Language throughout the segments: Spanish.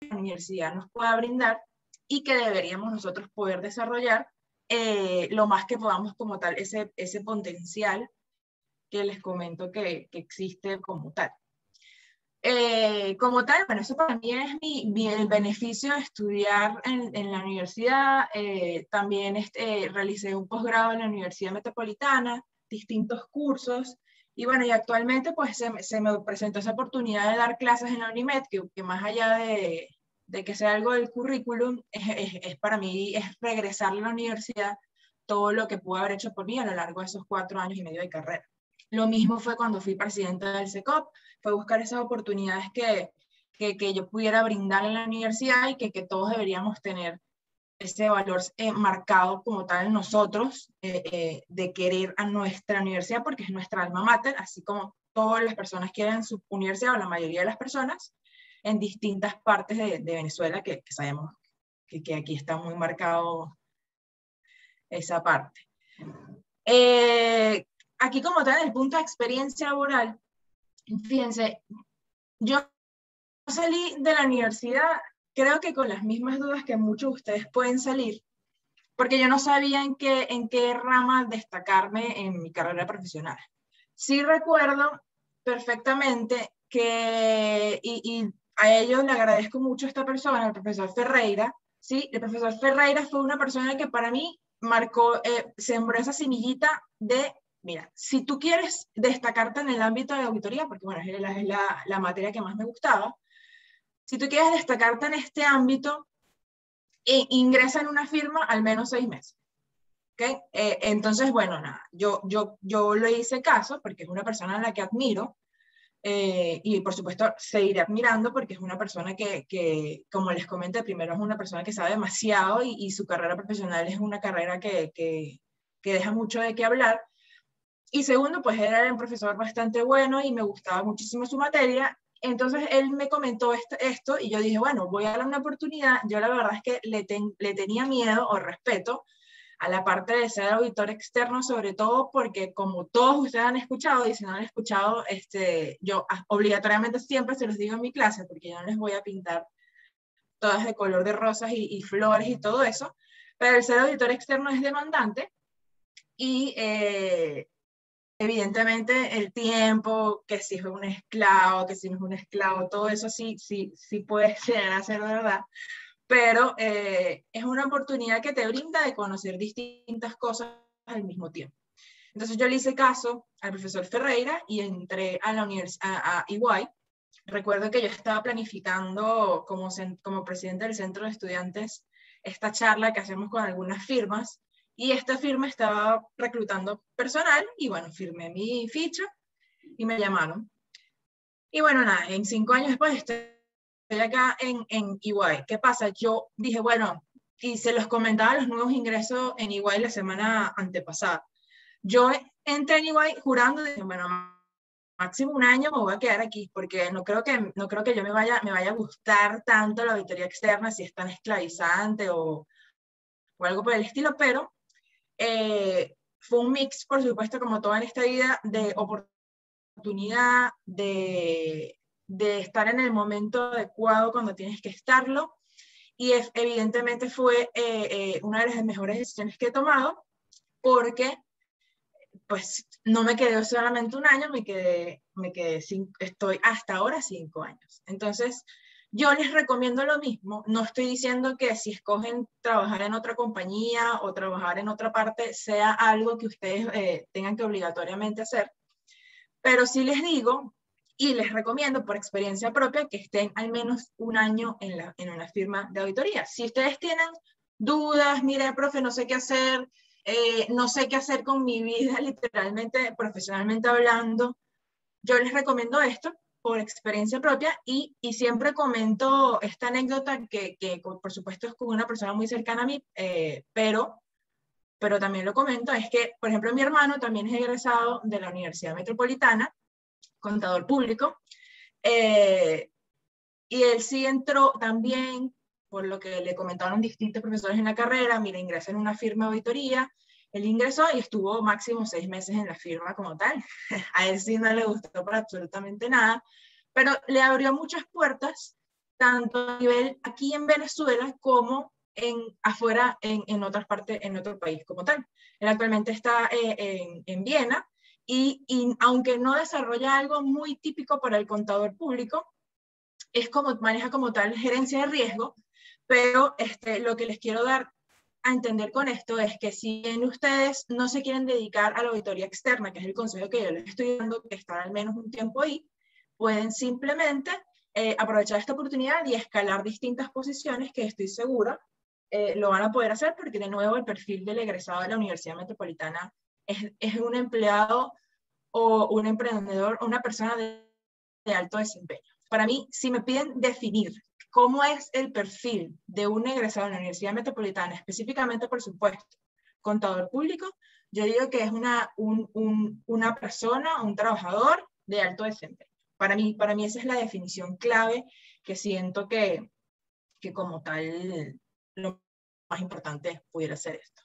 la universidad nos pueda brindar y que deberíamos nosotros poder desarrollar lo más que podamos como tal, ese potencial que les comento que existe como tal. Como tal, bueno, eso para mí es el beneficio de estudiar en la universidad. También realicé un posgrado en la Universidad Metropolitana, distintos cursos, y bueno, y actualmente pues se me presentó esa oportunidad de dar clases en la UNIMED, que más allá de que sea algo del currículum, es para mí es regresar a la universidad todo lo que pude haber hecho por mí a lo largo de esos 4 años y medio de carrera. Lo mismo fue cuando fui presidenta del SECOP, fue buscar esas oportunidades que yo pudiera brindar en la universidad y que todos deberíamos tener ese valor marcado como tal en nosotros, de querer a nuestra universidad porque es nuestra alma mater, así como todas las personas quieren su universidad, o la mayoría de las personas, en distintas partes de Venezuela, que sabemos que aquí está muy marcado esa parte. Aquí como tal, en el punto de experiencia laboral, fíjense, yo salí de la universidad, creo que con las mismas dudas que muchos de ustedes pueden salir, porque yo no sabía en qué rama destacarme en mi carrera profesional. Sí recuerdo perfectamente que, y a ellos le agradezco mucho a esta persona, al profesor Ferreira, ¿sí? El profesor Ferreira fue una persona que para mí marcó, sembró esa semillita de, mira, si tú quieres destacarte en el ámbito de auditoría, porque bueno, es la materia que más me gustaba, si tú quieres destacarte en este ámbito, ingresa en una firma al menos 6 meses. ¿Okay? Entonces, bueno, nada, yo le hice caso porque es una persona a la que admiro, y por supuesto seguiré admirando porque es una persona como les comenté, primero es una persona que sabe demasiado y su carrera profesional es una carrera que deja mucho de qué hablar. Y segundo, pues era un profesor bastante bueno y me gustaba muchísimo su materia. Entonces él me comentó esto y yo dije, bueno, voy a darle una oportunidad. Yo la verdad es que le tenía miedo o respeto a la parte de ser auditor externo, sobre todo porque como todos ustedes han escuchado, y si no han escuchado, yo obligatoriamente siempre se los digo en mi clase, porque yo no les voy a pintar todas de color de rosas y flores y todo eso, pero el ser auditor externo es demandante y evidentemente el tiempo, que si es un esclavo, que si no es un esclavo, todo eso sí puede llegar a ser verdad, pero es una oportunidad que te brinda de conocer distintas cosas al mismo tiempo. Entonces yo le hice caso al profesor Ferreira y entré a la a EY. Recuerdo que yo estaba planificando como presidente del centro de estudiantes esta charla que hacemos con algunas firmas, y esta firma estaba reclutando personal y bueno, firmé mi ficha y me llamaron. Y bueno, nada, en 5 años después estoy acá en EY. ¿Qué pasa? Yo dije, bueno, y se los comentaba los nuevos ingresos en EY la semana antepasada. Yo entré en EY jurando, dije, bueno, máximo 1 año me voy a quedar aquí, porque no creo que yo me vaya a gustar tanto la auditoría externa si es tan esclavizante o algo por el estilo, pero fue un mix, por supuesto, como toda en esta vida, de oportunidad, de estar en el momento adecuado cuando tienes que estarlo, y evidentemente fue una de las mejores decisiones que he tomado, porque pues no me quedé solamente 1 año, estoy hasta ahora 5 años. Entonces, yo les recomiendo lo mismo. No estoy diciendo que si escogen trabajar en otra compañía o trabajar en otra parte sea algo que ustedes tengan que obligatoriamente hacer, pero sí les digo y les recomiendo por experiencia propia que estén al menos 1 año en una firma de auditoría. Si ustedes tienen dudas, mire, profe, no sé qué hacer, no sé qué hacer con mi vida, literalmente, profesionalmente hablando, yo les recomiendo esto por experiencia propia, y siempre comento esta anécdota que por supuesto es con una persona muy cercana a mí, pero también lo comento, es que, por ejemplo, mi hermano también es egresado de la Universidad Metropolitana, contador público, y él sí entró también, por lo que le comentaron distintos profesores en la carrera, mira, ingresa en una firma de auditoría. Él ingresó y estuvo máximo 6 meses en la firma como tal. A él sí no le gustó para absolutamente nada, pero le abrió muchas puertas tanto a nivel aquí en Venezuela como afuera en otras partes, en otro país como tal. Él actualmente está en Viena y aunque no desarrolla algo muy típico para el contador público, maneja como tal gerencia de riesgo, pero lo que les quiero dar a entender con esto es que si bien ustedes no se quieren dedicar a la auditoría externa, que es el consejo que yo les estoy dando, que estar al menos un tiempo ahí, pueden simplemente aprovechar esta oportunidad y escalar distintas posiciones que estoy segura lo van a poder hacer, porque de nuevo el perfil del egresado de la Universidad Metropolitana es un empleado o un emprendedor o una persona de alto desempeño. Para mí, si me piden definir cómo es el perfil de un egresado de la Universidad Metropolitana, específicamente, por supuesto, contador público, yo digo que es una persona, un trabajador de alto desempeño. Para mí esa es la definición clave que siento que como tal lo más importante pudiera ser esto.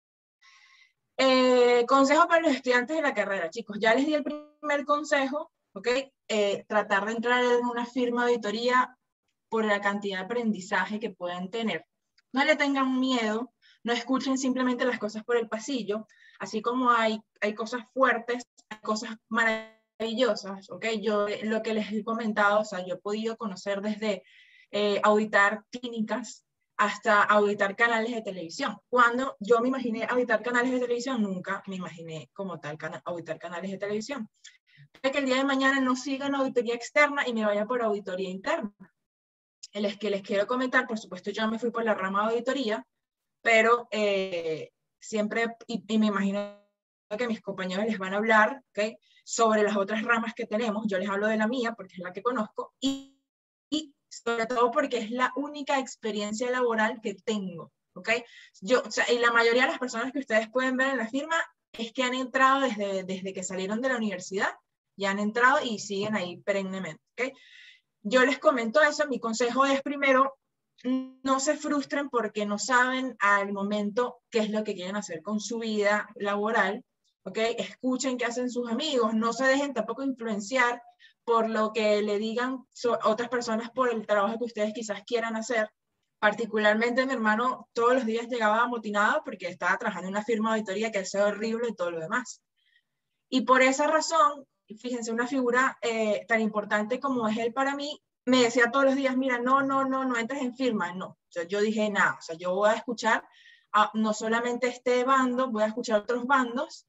Consejo para los estudiantes de la carrera, chicos. Ya les di el primer consejo, ¿ok? Tratar de entrar en una firma de auditoría por la cantidad de aprendizaje que puedan tener. No le tengan miedo, no escuchen simplemente las cosas por el pasillo, así como hay cosas fuertes, hay cosas maravillosas, ¿ok? Yo lo que les he comentado, o sea, yo he podido conocer desde auditar clínicas hasta auditar canales de televisión. Cuando yo me imaginé auditar canales de televisión, nunca me imaginé como tal auditar canales de televisión. Que el día de mañana no siga en auditoría externa y me vaya por auditoría interna. Es que les quiero comentar, por supuesto yo me fui por la rama de auditoría, pero siempre, y me imagino que mis compañeros les van a hablar, ¿okay?, sobre las otras ramas que tenemos. Yo les hablo de la mía porque es la que conozco y sobre todo porque es la única experiencia laboral que tengo, ¿ok? O sea, y la mayoría de las personas que ustedes pueden ver en la firma es que han entrado desde que salieron de la universidad, ya han entrado y siguen ahí perennemente, ¿ok? Yo les comento eso, mi consejo es primero, no se frustren porque no saben al momento qué es lo que quieren hacer con su vida laboral, ¿ok? Escuchen qué hacen sus amigos, no se dejen tampoco influenciar por lo que le digan otras personas por el trabajo que ustedes quizás quieran hacer. Particularmente mi hermano todos los días llegaba amotinado porque estaba trabajando en una firma de auditoría que es horrible y todo lo demás. Y por esa razón, fíjense, una figura tan importante como es él para mí, me decía todos los días, mira, no entres en firma, no. O sea, yo dije, nada, o sea, yo voy a escuchar no solamente este bando, voy a escuchar otros bandos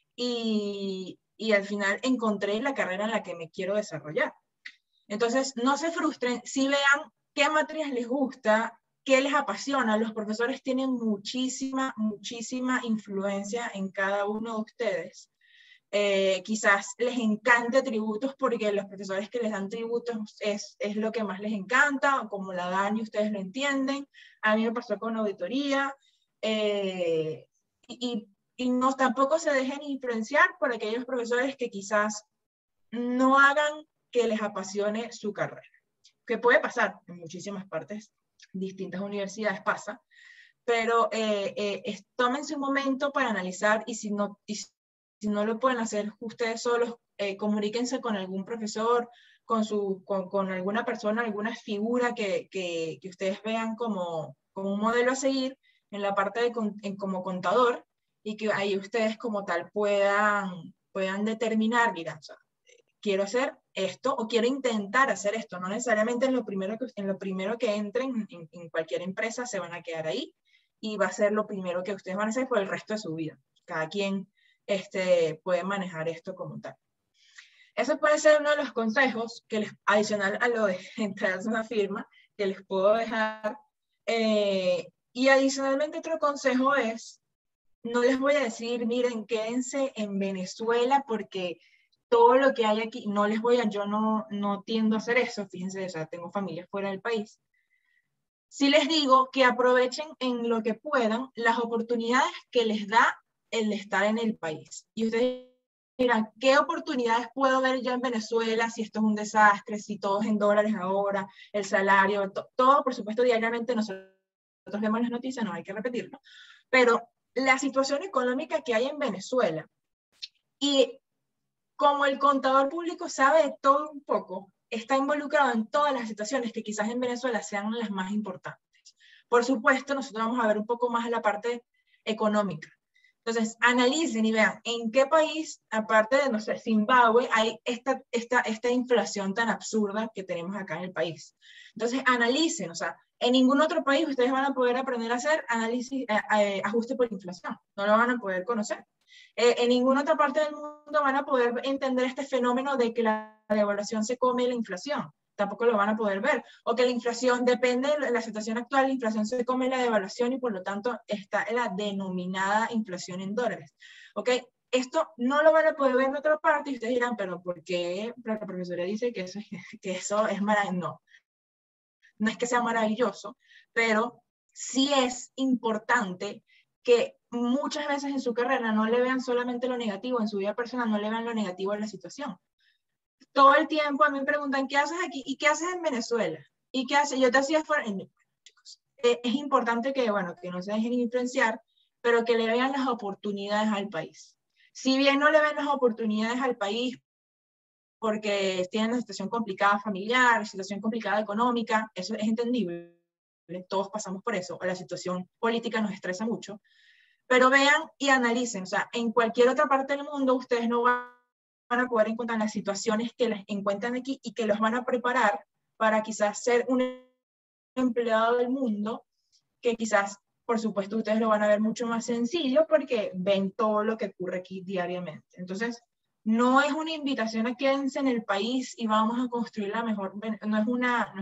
y al final encontré la carrera en la que me quiero desarrollar. Entonces, no se frustren, si vean qué materias les gusta, qué les apasiona. Los profesores tienen muchísima influencia en cada uno de ustedes. Quizás les encante tributos porque los profesores que les dan tributos es lo que más les encanta, o como la dan y ustedes lo entienden. A mí me pasó con auditoría, y no, tampoco se dejen influenciar por aquellos profesores que quizás no hagan que les apasione su carrera, que puede pasar en muchísimas partes, distintas universidades pasa, pero tómense un momento para analizar y si no lo pueden hacer ustedes solos, comuníquense con algún profesor, con alguna persona, alguna figura que ustedes vean como un modelo a seguir en la parte como contador, y que ahí ustedes como tal puedan determinar, mira, o sea, quiero hacer esto o quiero intentar hacer esto. No necesariamente en lo primero que entren en cualquier empresa se van a quedar ahí y va a ser lo primero que ustedes van a hacer por el resto de su vida. Cada quien puede manejar esto como tal. Ese puede ser uno de los consejos que adicional a lo de entrar a una firma, que les puedo dejar. Y adicionalmente otro consejo es, no les voy a decir, miren, quédense en Venezuela porque todo lo que hay aquí, yo no tiendo a hacer eso, fíjense, o sea, tengo familia fuera del país. Sí les digo que aprovechen en lo que puedan las oportunidades que les da el estar en el país. Y ustedes dirán, ¿qué oportunidades puedo ver yo en Venezuela si esto es un desastre, si todo es en dólares ahora, el salario, todo, por supuesto, diariamente nosotros vemos las noticias, no hay que repetirlo, pero la situación económica que hay en Venezuela, y como el contador público sabe de todo un poco, está involucrado en todas las situaciones que quizás en Venezuela sean las más importantes. Por supuesto, nosotros vamos a ver un poco más la parte económica. Entonces, analicen y vean en qué país, aparte de, no sé, Zimbabue, hay esta inflación tan absurda que tenemos acá en el país. Entonces, analicen, o sea, en ningún otro país ustedes van a poder aprender a hacer análisis, ajuste por inflación, no lo van a poder conocer. En ninguna otra parte del mundo van a poder entender este fenómeno de que la devaluación se come la inflación. Tampoco lo van a poder ver. O que la inflación, depende de la situación actual, la inflación se come la devaluación y por lo tanto está la denominada inflación en dólares. ¿Ok? Esto no lo van a poder ver en otra parte y ustedes dirán, pero ¿por qué la profesora dice que eso es maravilloso? No, no es que sea maravilloso, pero sí es importante que muchas veces en su carrera no le vean solamente lo negativo, en su vida personal no le vean lo negativo en la situación. Todo el tiempo a mí me preguntan, ¿qué haces aquí? ¿Y qué haces en Venezuela? ¿Y qué haces? Yo te hacía fuera. Es importante que, bueno, que no se dejen influenciar, pero que le vean las oportunidades al país. Si bien no le ven las oportunidades al país porque tienen una situación complicada familiar, situación complicada económica, eso es entendible, todos pasamos por eso, o la situación política nos estresa mucho, pero vean y analicen, o sea, en cualquier otra parte del mundo ustedes no van a poder encontrar las situaciones que les encuentran aquí y que los van a preparar para quizás ser un empleado del mundo, que quizás, por supuesto, ustedes lo van a ver mucho más sencillo porque ven todo lo que ocurre aquí diariamente. Entonces, no es una invitación a quédense en el país y vamos a construir la mejor, no es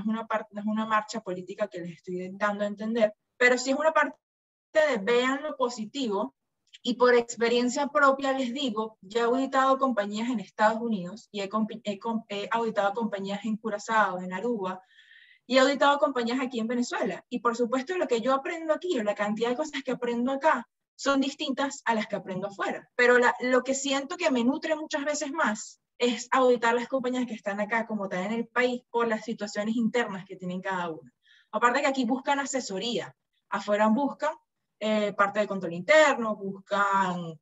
una marcha política que les estoy dando a entender, pero sí es una parte de vean lo positivo. Y por experiencia propia les digo, ya he auditado compañías en Estados Unidos y he auditado compañías en Curazao, en Aruba, y he auditado compañías aquí en Venezuela. Y por supuesto lo que yo aprendo aquí, o la cantidad de cosas que aprendo acá, son distintas a las que aprendo afuera. Pero lo que siento que me nutre muchas veces más es auditar las compañías que están acá como tal en el país por las situaciones internas que tienen cada una. Aparte que aquí buscan asesoría, afuera buscan parte de control interno, buscan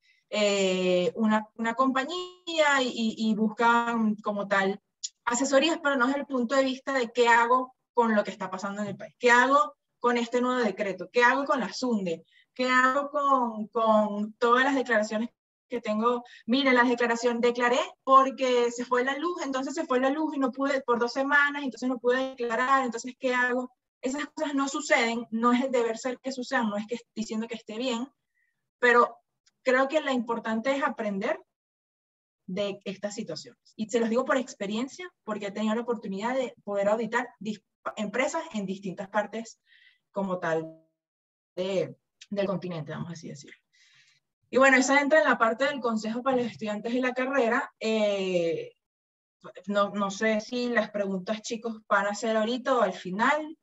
una compañía y buscan como tal asesorías, pero no desde el punto de vista de qué hago con lo que está pasando en el país, qué hago con este nuevo decreto, qué hago con la SUNDE, qué hago con todas las declaraciones que tengo. Mire, las declaraciones declaré porque se fue la luz, entonces se fue la luz y no pude por 2 semanas, entonces no pude declarar, entonces ¿qué hago? Esas cosas no suceden, no es el deber ser que sucedan, no es que diciendo que esté bien, pero creo que lo importante es aprender de estas situaciones. Y se los digo por experiencia, porque he tenido la oportunidad de poder auditar empresas en distintas partes como tal del continente, vamos así decirlo. Y bueno, esa entra en la parte del consejo para los estudiantes de la carrera. No sé si las preguntas, chicos, van a ser ahorita o al final.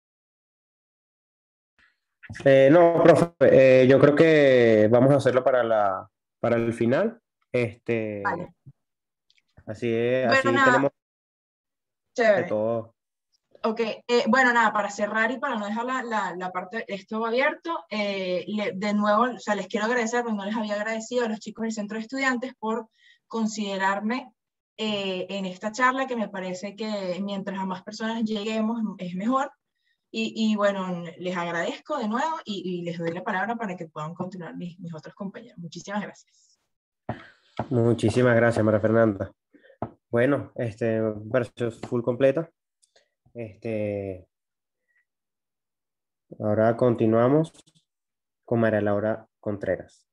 No, profe, yo creo que vamos a hacerlo para el final. Vale. Bueno, Así nada, tenemos de chévere. todo. Ok, bueno, nada, para cerrar y para no dejar la parte, esto abierto, de nuevo, o sea, les quiero agradecer, porque no les había agradecido a los chicos del Centro de Estudiantes por considerarme en esta charla, que me parece que mientras a más personas lleguemos es mejor. Y bueno, les agradezco de nuevo y les doy la palabra para que puedan continuar mis otros compañeros. Muchísimas gracias. Muchísimas gracias, María Fernanda. Bueno, versión full completa. Este, Ahora continuamos con María Laura Contreras.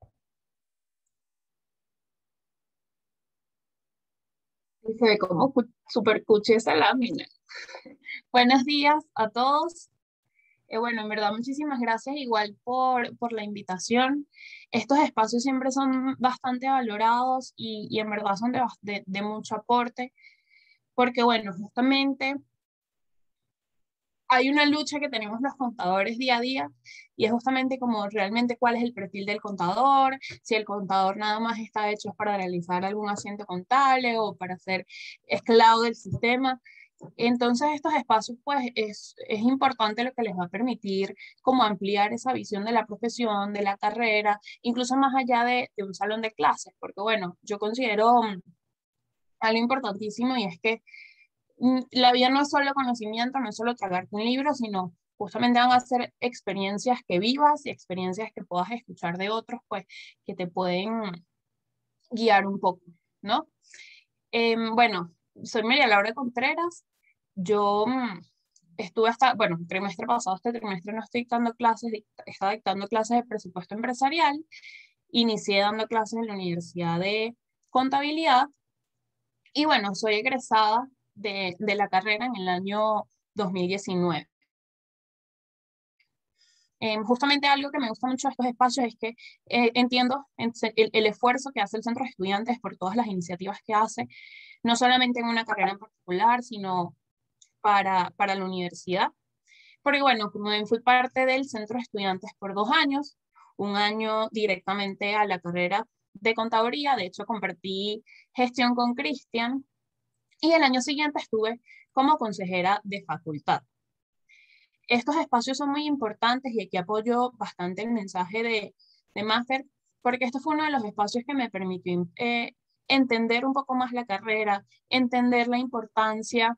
Y se ve como super cuchi esa lámina. Buenos días a todos. Bueno, en verdad, muchísimas gracias igual por la invitación. Estos espacios siempre son bastante valorados y en verdad son de mucho aporte, porque bueno, justamente hay una lucha que tenemos los contadores día a día y es justamente como realmente cuál es el perfil del contador, si el contador nada más está hecho para realizar algún asiento contable o para ser esclavo del sistema. Entonces estos espacios pues es importante lo que les va a permitir como ampliar esa visión de la profesión, de la carrera, incluso más allá de un salón de clases, porque bueno, yo considero algo importantísimo y es que la vida no es solo conocimiento, no es solo tragarte un libro, sino justamente van a ser experiencias que vivas y experiencias que puedas escuchar de otros, pues que te pueden guiar un poco, ¿no? Bueno, soy María Laura Contreras. Yo estuve hasta, bueno, trimestre pasado, este trimestre no estoy dictando clases, estaba dictando clases de presupuesto empresarial. Inicié dando clases en la Universidad de Contabilidad y bueno, soy egresada de la carrera en el año 2019. Justamente algo que me gusta mucho de estos espacios es que entiendo el esfuerzo que hace el Centro de Estudiantes por todas las iniciativas que hace, no solamente en una carrera en particular, sino para la universidad. Porque bueno, como ven, fui parte del Centro de Estudiantes por 2 años, un año directamente a la carrera de contaduría, de hecho compartí gestión con Cristian, y el año siguiente estuve como consejera de facultad. Estos espacios son muy importantes y aquí apoyo bastante el mensaje de Mafer, porque esto fue uno de los espacios que me permitió entender un poco más la carrera, entender la importancia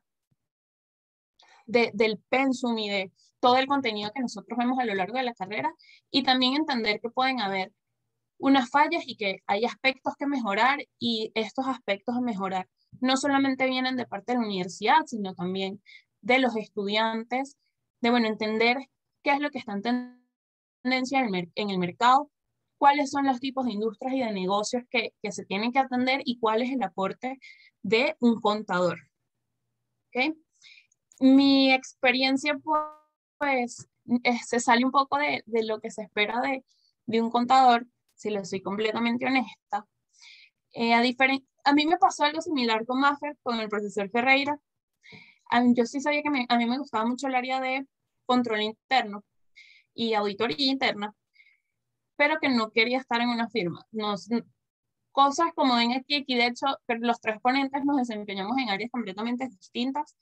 del pensum y de todo el contenido que nosotros vemos a lo largo de la carrera, y también entender que pueden haber unas fallas y que hay aspectos que mejorar, y estos aspectos a mejorar no solamente vienen de parte de la universidad, sino también de los estudiantes, de bueno, entender qué es lo que está en tendencia en el mercado, cuáles son los tipos de industrias y de negocios que se tienen que atender y cuál es el aporte de un contador. ¿Okay? Mi experiencia, pues, se sale un poco de lo que se espera de un contador, si le soy completamente honesta. A mí me pasó algo similar con Mafer, con el profesor Ferreira. Yo sí sabía que a mí me gustaba mucho el área de control interno y auditoría interna, pero que no quería estar en una firma. Cosas como ven aquí, de hecho, los 3 ponentes nos desempeñamos en áreas completamente distintas.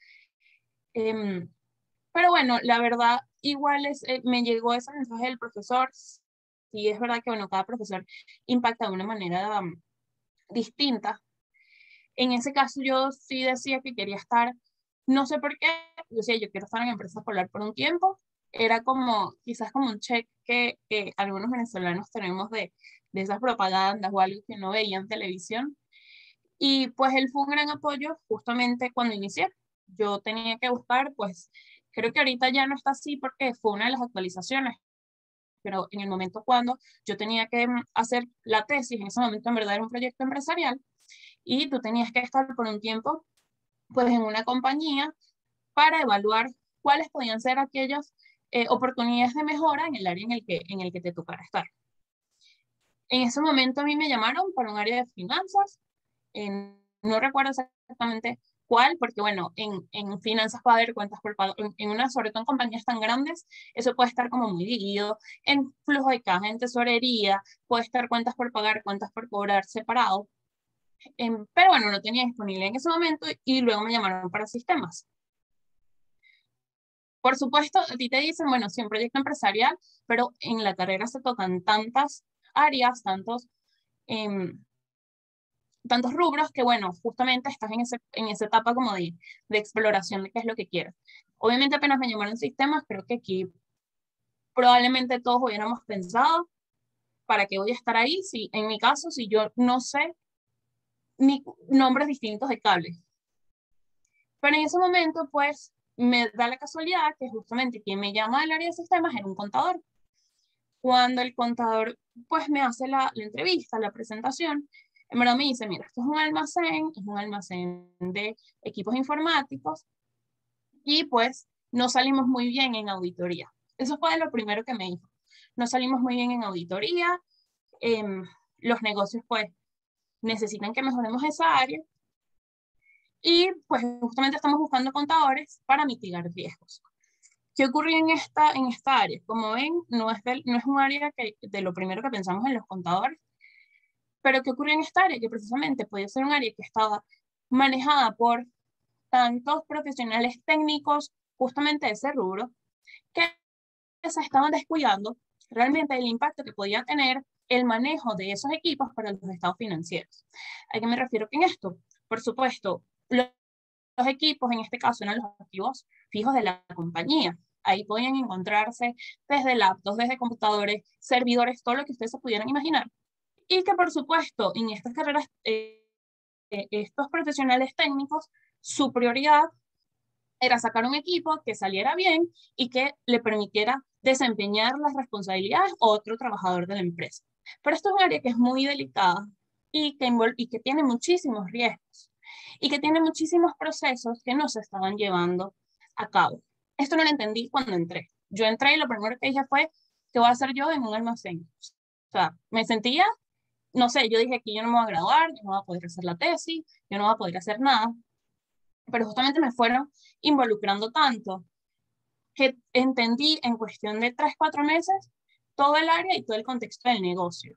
Pero bueno, la verdad, igual me llegó ese mensaje del profesor. Y es verdad que, bueno, cada profesor impacta de una manera distinta. En ese caso, yo sí decía que quería estar, no sé por qué, yo decía, yo quiero estar en empresa escolar por un tiempo. Era como, quizás como un check que algunos venezolanos tenemos de esas propagandas o algo que no veían en televisión. Y pues él fue un gran apoyo justamente cuando inicié. Yo tenía que buscar, pues, creo que ahorita ya no está así porque fue una de las actualizaciones, pero en el momento cuando yo tenía que hacer la tesis, en ese momento en verdad era un proyecto empresarial, y tú tenías que estar por un tiempo, pues, en una compañía para evaluar cuáles podían ser aquellas oportunidades de mejora en el área en el que te tocara estar. En ese momento a mí me llamaron para un área de finanzas. No recuerdo exactamente cuál, porque bueno, en finanzas puede haber cuentas por pago, sobre todo en compañías tan grandes, eso puede estar como muy dividido en flujo de caja, en tesorería, puede estar cuentas por pagar, cuentas por cobrar separado. Pero bueno, no tenía disponible en ese momento y luego me llamaron para sistemas. Por supuesto, a ti te dicen, bueno, sí, un proyecto empresarial, pero en la carrera se tocan tantas áreas, tantos rubros que, bueno, justamente estás en esa etapa como de exploración de qué es lo que quieres. Obviamente apenas me llamaron sistemas, creo que aquí probablemente todos hubiéramos pensado, ¿para qué voy a estar ahí? Si, en mi caso, si yo no sé ni nombres distintos de cables. Pero en ese momento, pues, me da la casualidad que justamente quien me llama del área de sistemas era un contador. Cuando el contador, pues, me hace la entrevista, la presentación, en verdad me dice, mira, esto es un almacén de equipos informáticos y pues no salimos muy bien en auditoría. Eso fue lo primero que me dijo. No salimos muy bien en auditoría, los negocios pues necesitan que mejoremos esa área y pues justamente estamos buscando contadores para mitigar riesgos. ¿Qué ocurrió en esta área? Como ven, no es un área de lo primero que pensamos en los contadores, pero ¿qué ocurrió en esta área? Que precisamente podía ser un área que estaba manejada por tantos profesionales técnicos justamente de ese rubro, que se estaban descuidando realmente el impacto que podía tener el manejo de esos equipos para los estados financieros. ¿A qué me refiero con esto? Por supuesto, los los equipos, en este caso, eran los activos fijos de la compañía. Ahí podían encontrarse desde laptops, desde computadores, servidores, todo lo que ustedes se pudieran imaginar. Y que, por supuesto, en estas carreras, estos profesionales técnicos, su prioridad era sacar un equipo que saliera bien y que le permitiera desempeñar las responsabilidades a otro trabajador de la empresa. Pero esto es un área que es muy delicada y que tiene muchísimos riesgos y que tiene muchísimos procesos que no se estaban llevando a cabo. Esto no lo entendí cuando entré. Yo entré y lo primero que dije fue, ¿qué voy a hacer yo en un almacén? O sea, me sentía, no sé, yo dije que yo no me voy a graduar, yo no voy a poder hacer la tesis, yo no voy a poder hacer nada. Pero justamente me fueron involucrando tanto que entendí en cuestión de 3, 4 meses todo el área y todo el contexto del negocio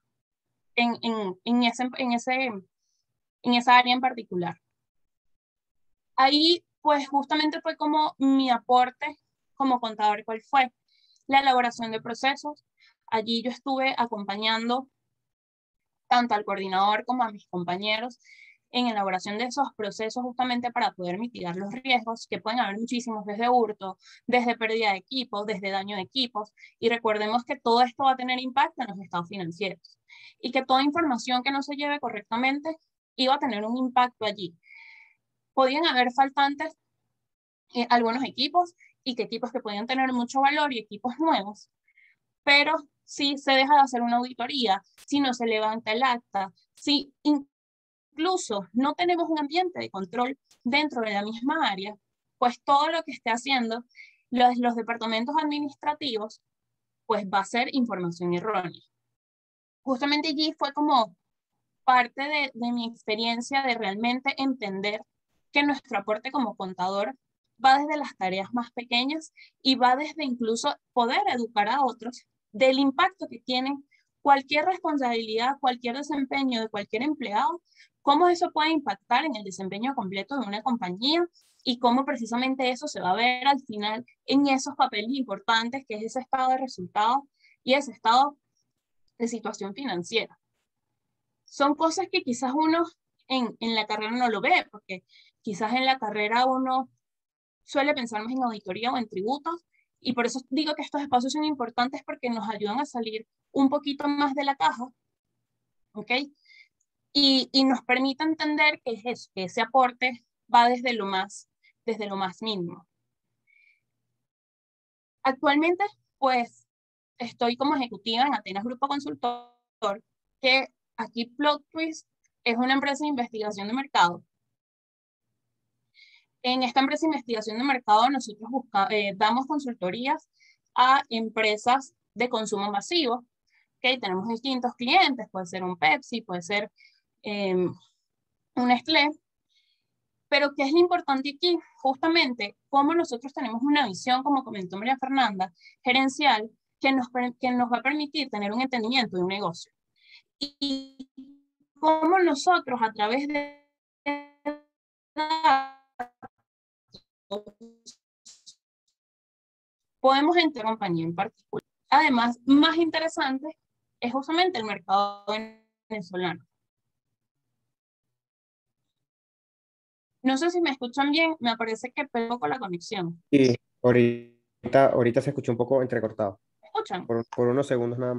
en esa área en particular. Ahí, pues justamente fue como mi aporte como contador, ¿cuál fue? La elaboración de procesos. Allí yo estuve acompañando tanto al coordinador como a mis compañeros en elaboración de esos procesos justamente para poder mitigar los riesgos, que pueden haber muchísimos, desde hurto, desde pérdida de equipos, desde daño de equipos, y recordemos que todo esto va a tener impacto en los estados financieros, y que toda información que no se lleve correctamente iba a tener un impacto allí. Podían haber faltantes algunos equipos, y que equipos que podían tener mucho valor y equipos nuevos, pero si se deja de hacer una auditoría, si no se levanta el acta, si incluso no tenemos un ambiente de control dentro de la misma área, pues todo lo que esté haciendo los departamentos administrativos, pues va a ser información errónea. Justamente allí fue como parte de mi experiencia de realmente entender que nuestro aporte como contador va desde las tareas más pequeñas y va desde incluso poder educar a otros del impacto que tiene cualquier responsabilidad, cualquier desempeño de cualquier empleado, cómo eso puede impactar en el desempeño completo de una compañía y cómo precisamente eso se va a ver al final en esos papeles importantes que es ese estado de resultados y ese estado de situación financiera. Son cosas que quizás uno en la carrera no lo ve, porque quizás en la carrera uno suele pensar más en auditoría o en tributos, y por eso digo que estos espacios son importantes porque nos ayudan a salir un poquito más de la caja, ¿ok? Y nos permite entender que es eso, que ese aporte va desde lo más mínimo. Actualmente, pues, estoy como ejecutiva en Atenas Grupo Consultor, que aquí Plot Twist es una empresa de investigación de mercado. En esta empresa de investigación de mercado nosotros damos consultorías a empresas de consumo masivo. ¿Okay? Tenemos distintos clientes, puede ser un Pepsi, puede ser un Nestlé. Pero ¿qué es lo importante aquí? Justamente, cómo nosotros tenemos una visión, como comentó María Fernanda, gerencial, que nos va a permitir tener un entendimiento de un negocio. Y cómo nosotros, a través de podemos entrar en compañía en particular. Además, más interesante es justamente el mercado venezolano. No sé si me escuchan bien, me parece que pego con la conexión. Sí, ahorita se escuchó un poco entrecortado. ¿Me escuchan? Por unos segundos nada más.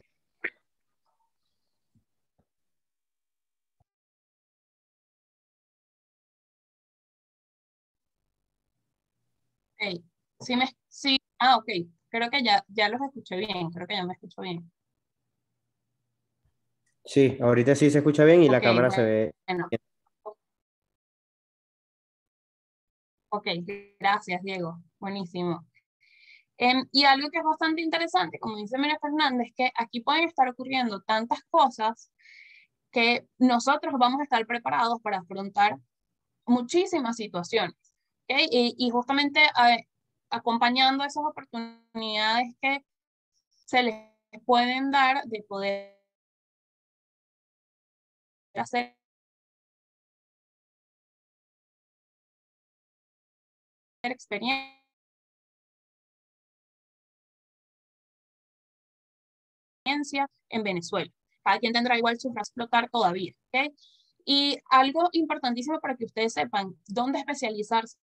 Okay. Ok, creo que ya los escuché bien, creo que ya me escucho bien. Sí, ahorita sí se escucha bien y la Ok, cámara se ve. bueno. Ok, gracias Diego, buenísimo. Y algo que es bastante interesante, como dice María Fernández, que aquí pueden estar ocurriendo tantas cosas que nosotros vamos a estar preparados para afrontar muchísimas situaciones. ¿Okay? Y justamente acompañando esas oportunidades que se les pueden dar de poder hacer experiencia en Venezuela. Cada quien tendrá igual su frase explotar todavía. ¿Okay? Y algo importantísimo para que ustedes sepan dónde especializarse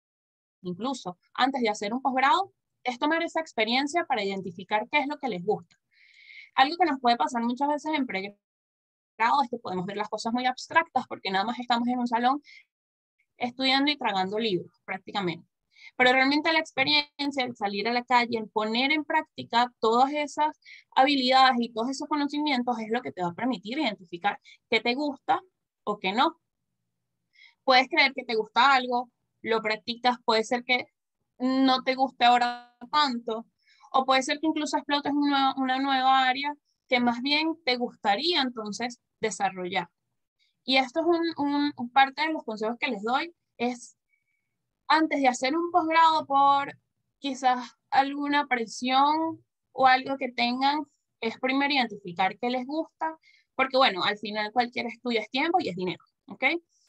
incluso antes de hacer un posgrado, es tomar esa experiencia para identificar qué es lo que les gusta. Algo que nos puede pasar muchas veces en pregrado es que podemos ver las cosas muy abstractas porque nada más estamos en un salón estudiando y tragando libros prácticamente. Pero realmente la experiencia, el salir a la calle, el poner en práctica todas esas habilidades y todos esos conocimientos es lo que te va a permitir identificar qué te gusta o qué no. Puedes creer que te gusta algo, lo practicas, puede ser que no te guste ahora tanto, o puede ser que incluso explotes una nueva área que más bien te gustaría entonces desarrollar. Y esto es parte de los consejos que les doy, es antes de hacer un posgrado por quizás alguna presión o algo que tengan, es primero identificar qué les gusta, porque bueno, al final cualquier estudio es tiempo y es dinero, ¿ok?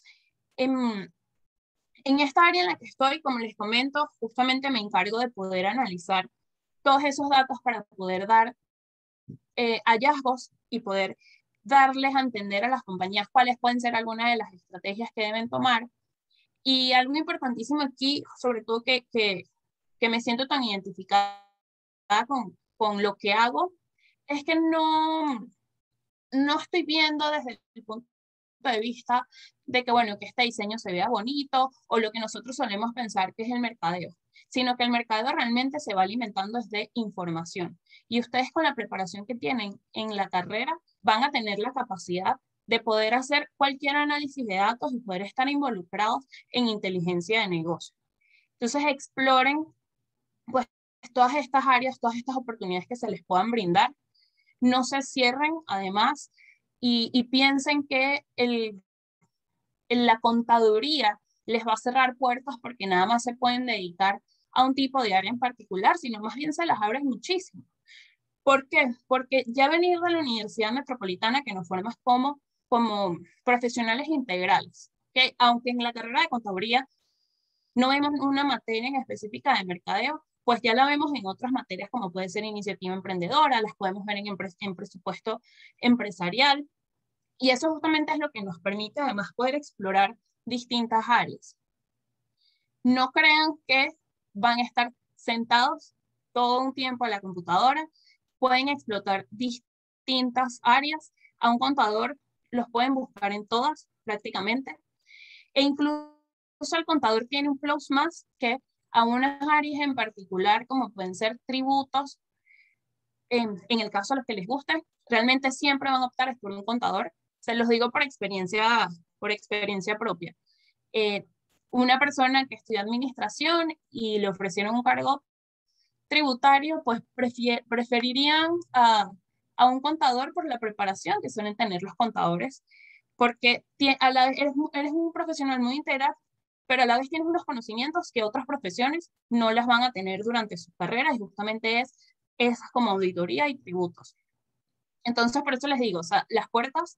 En esta área en la que estoy, como les comento, justamente me encargo de poder analizar todos esos datos para poder dar hallazgos y poder darles a entender a las compañías cuáles pueden ser algunas de las estrategias que deben tomar. Y algo importantísimo aquí, sobre todo que me siento tan identificada con lo que hago, es que no estoy viendo desde el punto de vista de que, bueno, que este diseño se vea bonito o lo que nosotros solemos pensar que es el mercadeo, sino que el mercadeo realmente se va alimentando desde información. Y ustedes con la preparación que tienen en la carrera van a tener la capacidad de poder hacer cualquier análisis de datos y poder estar involucrados en inteligencia de negocio. Entonces exploren pues todas estas áreas, todas estas oportunidades que se les puedan brindar. No se cierren además y piensen que la contaduría les va a cerrar puertas porque nada más se pueden dedicar a un tipo de área en particular, sino más bien se las abren muchísimo. ¿Por qué? Porque ya venir de la Universidad Metropolitana que nos forma como profesionales integrales, que aunque en la carrera de contaduría no vemos una materia en específica de mercadeo, pues ya la vemos en otras materias como puede ser iniciativa emprendedora, las podemos ver en presupuesto empresarial, y eso justamente es lo que nos permite además poder explorar distintas áreas. No crean que van a estar sentados todo un tiempo a la computadora, pueden explotar distintas áreas. A un contador los pueden buscar en todas prácticamente, e incluso el contador tiene un plus más que a unas áreas en particular como pueden ser tributos, en el caso de los que les gusten, realmente siempre van a optar por un contador. Se los digo por experiencia propia. Una persona que estudia administración y le ofrecieron un cargo tributario, pues preferirían a un contador por la preparación que suelen tener los contadores, porque a la vez eres un profesional muy integral, pero a la vez tienes unos conocimientos que otras profesiones no las van a tener durante su carrera, y justamente es esas como auditoría y tributos. Entonces, por eso les digo, o sea, las puertas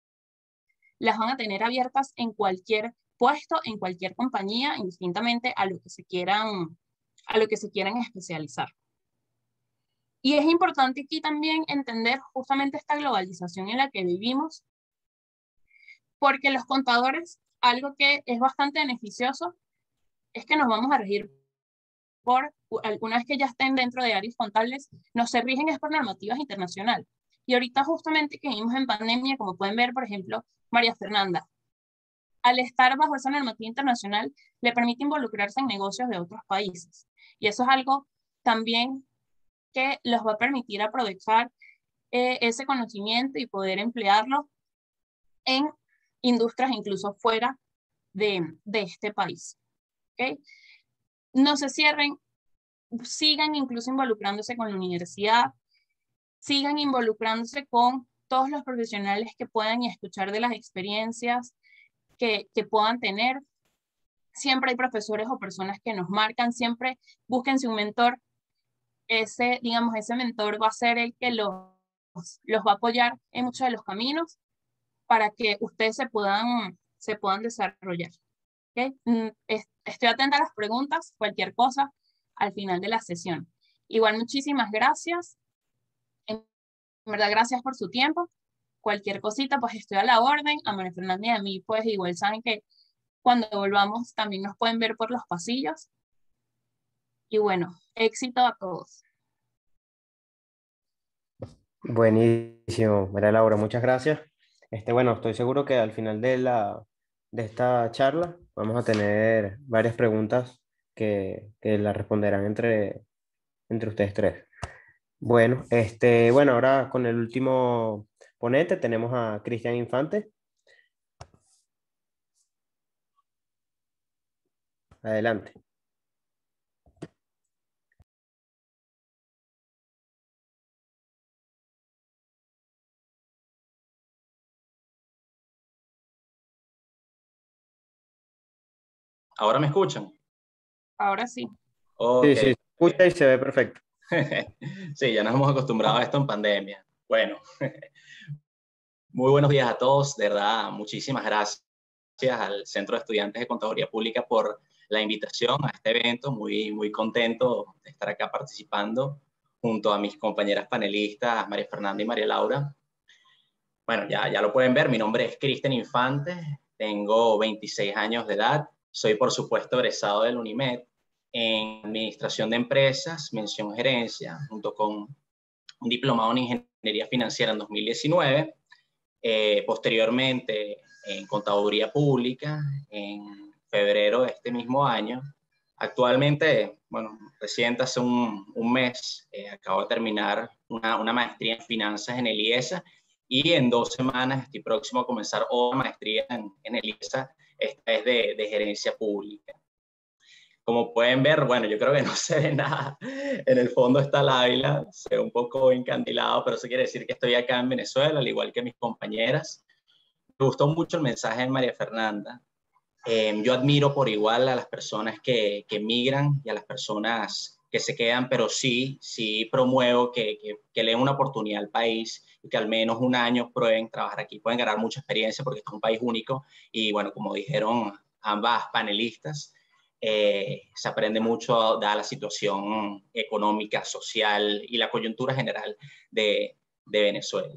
las van a tener abiertas en cualquier puesto, en cualquier compañía, indistintamente a lo que se quieran especializar. Y es importante aquí también entender justamente esta globalización en la que vivimos, porque los contadores, algo que es bastante beneficioso, es que nos vamos a regir una vez que ya estén dentro de áreas contables, nos se rigen es por normativas internacionales. Y ahorita justamente que vivimos en pandemia, como pueden ver, por ejemplo, María Fernanda, al estar bajo esa normativa internacional, le permite involucrarse en negocios de otros países. Y eso es algo también que los va a permitir aprovechar ese conocimiento y poder emplearlo en industrias incluso fuera de este país. ¿Okay? No se cierren, sigan incluso involucrándose con la universidad, sigan involucrándose con todos los profesionales que puedan y escuchar de las experiencias que puedan tener. Siempre hay profesores o personas que nos marcan, siempre búsquense un mentor. Ese mentor va a ser el que los va a apoyar en muchos de los caminos para que ustedes se puedan desarrollar. ¿Okay? Estoy atenta a las preguntas, cualquier cosa al final de la sesión. Igual, muchísimas gracias. En verdad, gracias por su tiempo. Cualquier cosita, pues estoy a la orden. A María Fernanda y a mí, pues igual saben que cuando volvamos también nos pueden ver por los pasillos. Y bueno, éxito a todos. Buenísimo, María Laura, muchas gracias. Bueno, estoy seguro que al final de esta charla vamos a tener varias preguntas que las responderán entre ustedes tres. Bueno, bueno, ahora con el último ponente tenemos a Cristian Infante. Adelante. ¿Ahora me escuchan? Ahora sí. Ok. Sí, sí, se escucha y se ve perfecto. Sí, ya nos hemos acostumbrado a esto en pandemia. Bueno, muy buenos días a todos. De verdad, muchísimas gracias al Centro de Estudiantes de Contaduría Pública por la invitación a este evento. Muy, muy contento de estar acá participando junto a mis compañeras panelistas, María Fernanda y María Laura. Bueno, ya lo pueden ver, mi nombre es Cristian Infante, tengo 26 años de edad, soy por supuesto egresado del UNIMED en Administración de Empresas, Mención Gerencia, junto con un diplomado en Ingeniería Financiera en 2019, posteriormente en Contaduría Pública en febrero de este mismo año. Actualmente, bueno, recién hace un mes, acabo de terminar una maestría en finanzas en el IESA y en 2 semanas estoy próximo a comenzar otra maestría en el IESA, esta es de gerencia pública. Como pueden ver, bueno, yo creo que no se ve nada. En el fondo está el Ávila, se ve un poco encandilado, pero eso quiere decir que estoy acá en Venezuela, al igual que mis compañeras. Me gustó mucho el mensaje de María Fernanda. Yo admiro por igual a las personas que migran y a las personas que se quedan, pero sí promuevo que le den una oportunidad al país y que al menos un año prueben trabajar aquí. Pueden ganar mucha experiencia porque es un país único y bueno, como dijeron ambas panelistas, se aprende mucho dada la situación económica, social y la coyuntura general de Venezuela.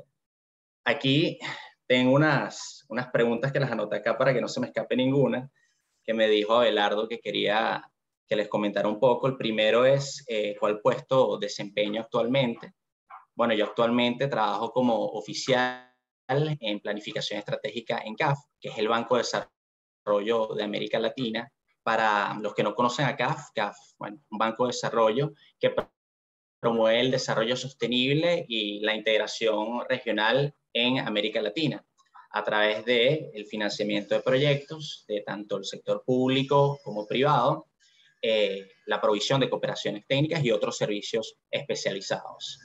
Aquí tengo unas preguntas que las anoté acá para que no se me escape ninguna, que me dijo Abelardo que quería que les comentara un poco. El primero es cuál puesto desempeño actualmente. Bueno, yo actualmente trabajo como oficial en planificación estratégica en CAF, que es el Banco de Desarrollo de América Latina. Para los que no conocen a CAF, bueno, un banco de desarrollo que promueve el desarrollo sostenible y la integración regional en América Latina a través del financiamiento de proyectos de tanto el sector público como privado, la provisión de cooperaciones técnicas y otros servicios especializados.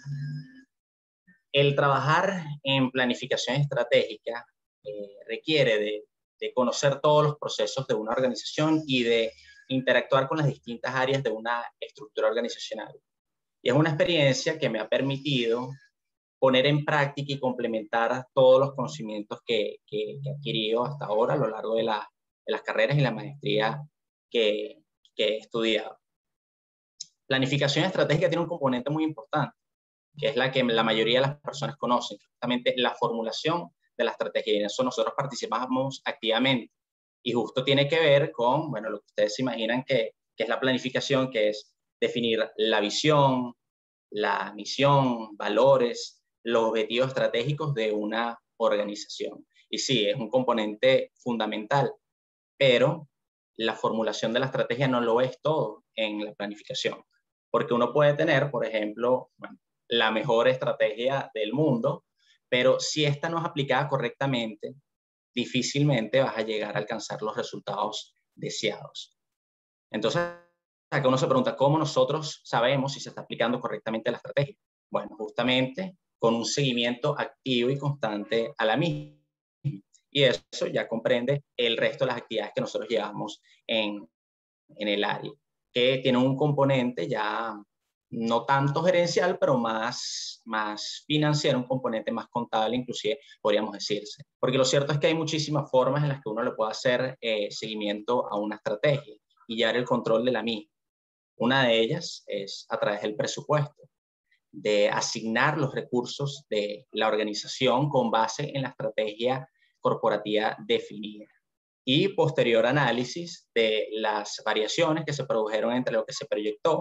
El trabajar en planificación estratégica requiere de conocer todos los procesos de una organización y de interactuar con las distintas áreas de una estructura organizacional. Y es una experiencia que me ha permitido poner en práctica y complementar todos los conocimientos que he adquirido hasta ahora a lo largo de las carreras y la maestría que he estudiado. Planificación estratégica tiene un componente muy importante, que es la que la mayoría de las personas conocen, justamente la formulación de la estrategia. Y en eso nosotros participamos activamente. Y justo tiene que ver con, bueno, lo que ustedes se imaginan que es la planificación, que es definir la visión, la misión, valores, los objetivos estratégicos de una organización. Y sí, es un componente fundamental, pero la formulación de la estrategia no lo es todo en la planificación, porque uno puede tener, por ejemplo, bueno, la mejor estrategia del mundo, pero si esta no es aplicada correctamente, difícilmente vas a llegar a alcanzar los resultados deseados. Entonces, acá uno se pregunta, ¿cómo nosotros sabemos si se está aplicando correctamente la estrategia? Bueno, justamente con un seguimiento activo y constante a la misma. Y eso ya comprende el resto de las actividades que nosotros llevamos en el área, que tiene un componente ya no tanto gerencial, pero más financiero, un componente más contable, inclusive podríamos decirse. Porque lo cierto es que hay muchísimas formas en las que uno le puede hacer seguimiento a una estrategia y llevar el control de la misma. Una de ellas es a través del presupuesto, de asignar los recursos de la organización con base en la estrategia corporativa definida y posterior análisis de las variaciones que se produjeron entre lo que se proyectó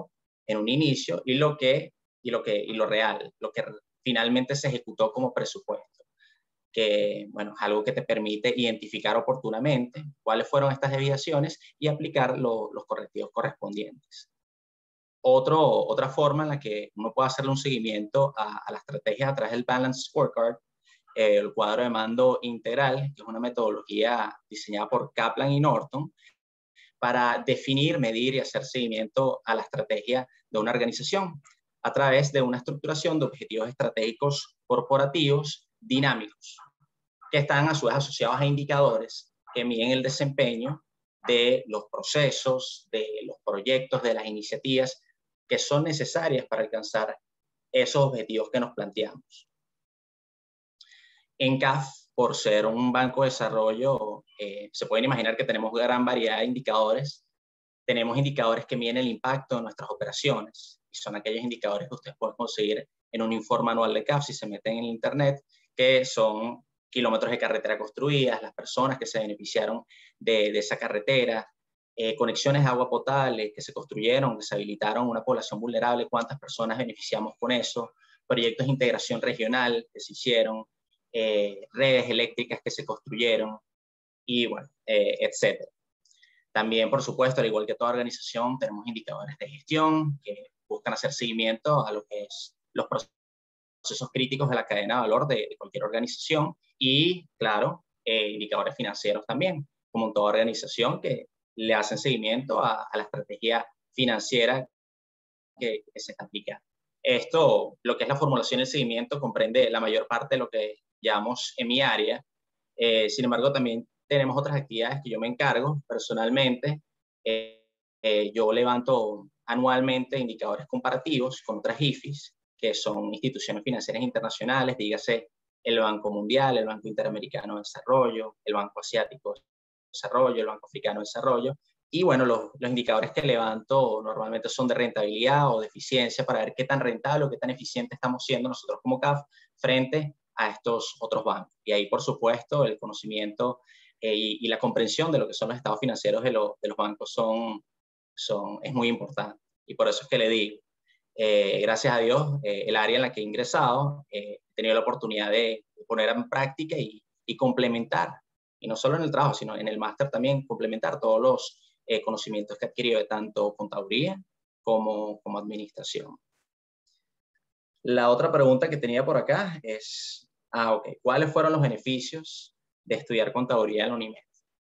en un inicio y lo real, lo que finalmente se ejecutó como presupuesto, que bueno, es algo que te permite identificar oportunamente cuáles fueron estas desviaciones y aplicar los correctivos correspondientes. Otra forma en la que uno puede hacerle un seguimiento a la estrategia a través del Balance Scorecard, el cuadro de mando integral, que es una metodología diseñada por Kaplan y Norton para definir, medir y hacer seguimiento a la estrategia de una organización a través de una estructuración de objetivos estratégicos corporativos dinámicos, que están a su vez asociados a indicadores que miden el desempeño de los procesos, de los proyectos, de las iniciativas que son necesarias para alcanzar esos objetivos que nos planteamos. En CAF, por ser un banco de desarrollo, se pueden imaginar que tenemos gran variedad de indicadores. Tenemos indicadores que miden el impacto de nuestras operaciones, y son aquellos indicadores que ustedes pueden conseguir en un informe anual de CAF si se meten en internet, que son kilómetros de carretera construidas, las personas que se beneficiaron de esa carretera, conexiones de agua potable que se construyeron, que se habilitaron a una población vulnerable, cuántas personas beneficiamos con eso, proyectos de integración regional que se hicieron, redes eléctricas que se construyeron, y bueno, etcétera. También, por supuesto, al igual que toda organización, tenemos indicadores de gestión que buscan hacer seguimiento a lo que es los procesos críticos de la cadena de valor de cualquier organización y, claro, indicadores financieros también, como en toda organización que le hacen seguimiento a la estrategia financiera que se está aplicando. Esto, lo que es la formulación y el seguimiento, comprende la mayor parte de lo que llamamos en mi área. Sin embargo, también tenemos otras actividades que yo me encargo personalmente. Yo levanto anualmente indicadores comparativos con otras IFIs, que son instituciones financieras internacionales, dígase el Banco Mundial, el Banco Interamericano de Desarrollo, el Banco Asiático de Desarrollo, el Banco Africano de Desarrollo. Y bueno, los indicadores que levanto normalmente son de rentabilidad o de eficiencia para ver qué tan rentable o qué tan eficiente estamos siendo nosotros como CAF frente a estos otros bancos. Y ahí, por supuesto, el conocimiento y la comprensión de lo que son los estados financieros de los bancos es muy importante. Y por eso es que le digo, gracias a Dios, el área en la que he ingresado, he tenido la oportunidad de poner en práctica y complementar, y no solo en el trabajo, sino en el máster también, complementar todos los conocimientos que he adquirido de tanto contaduría como administración. La otra pregunta que tenía por acá es, okay, ¿cuáles fueron los beneficios de estudiar contaduría en la UNIMED?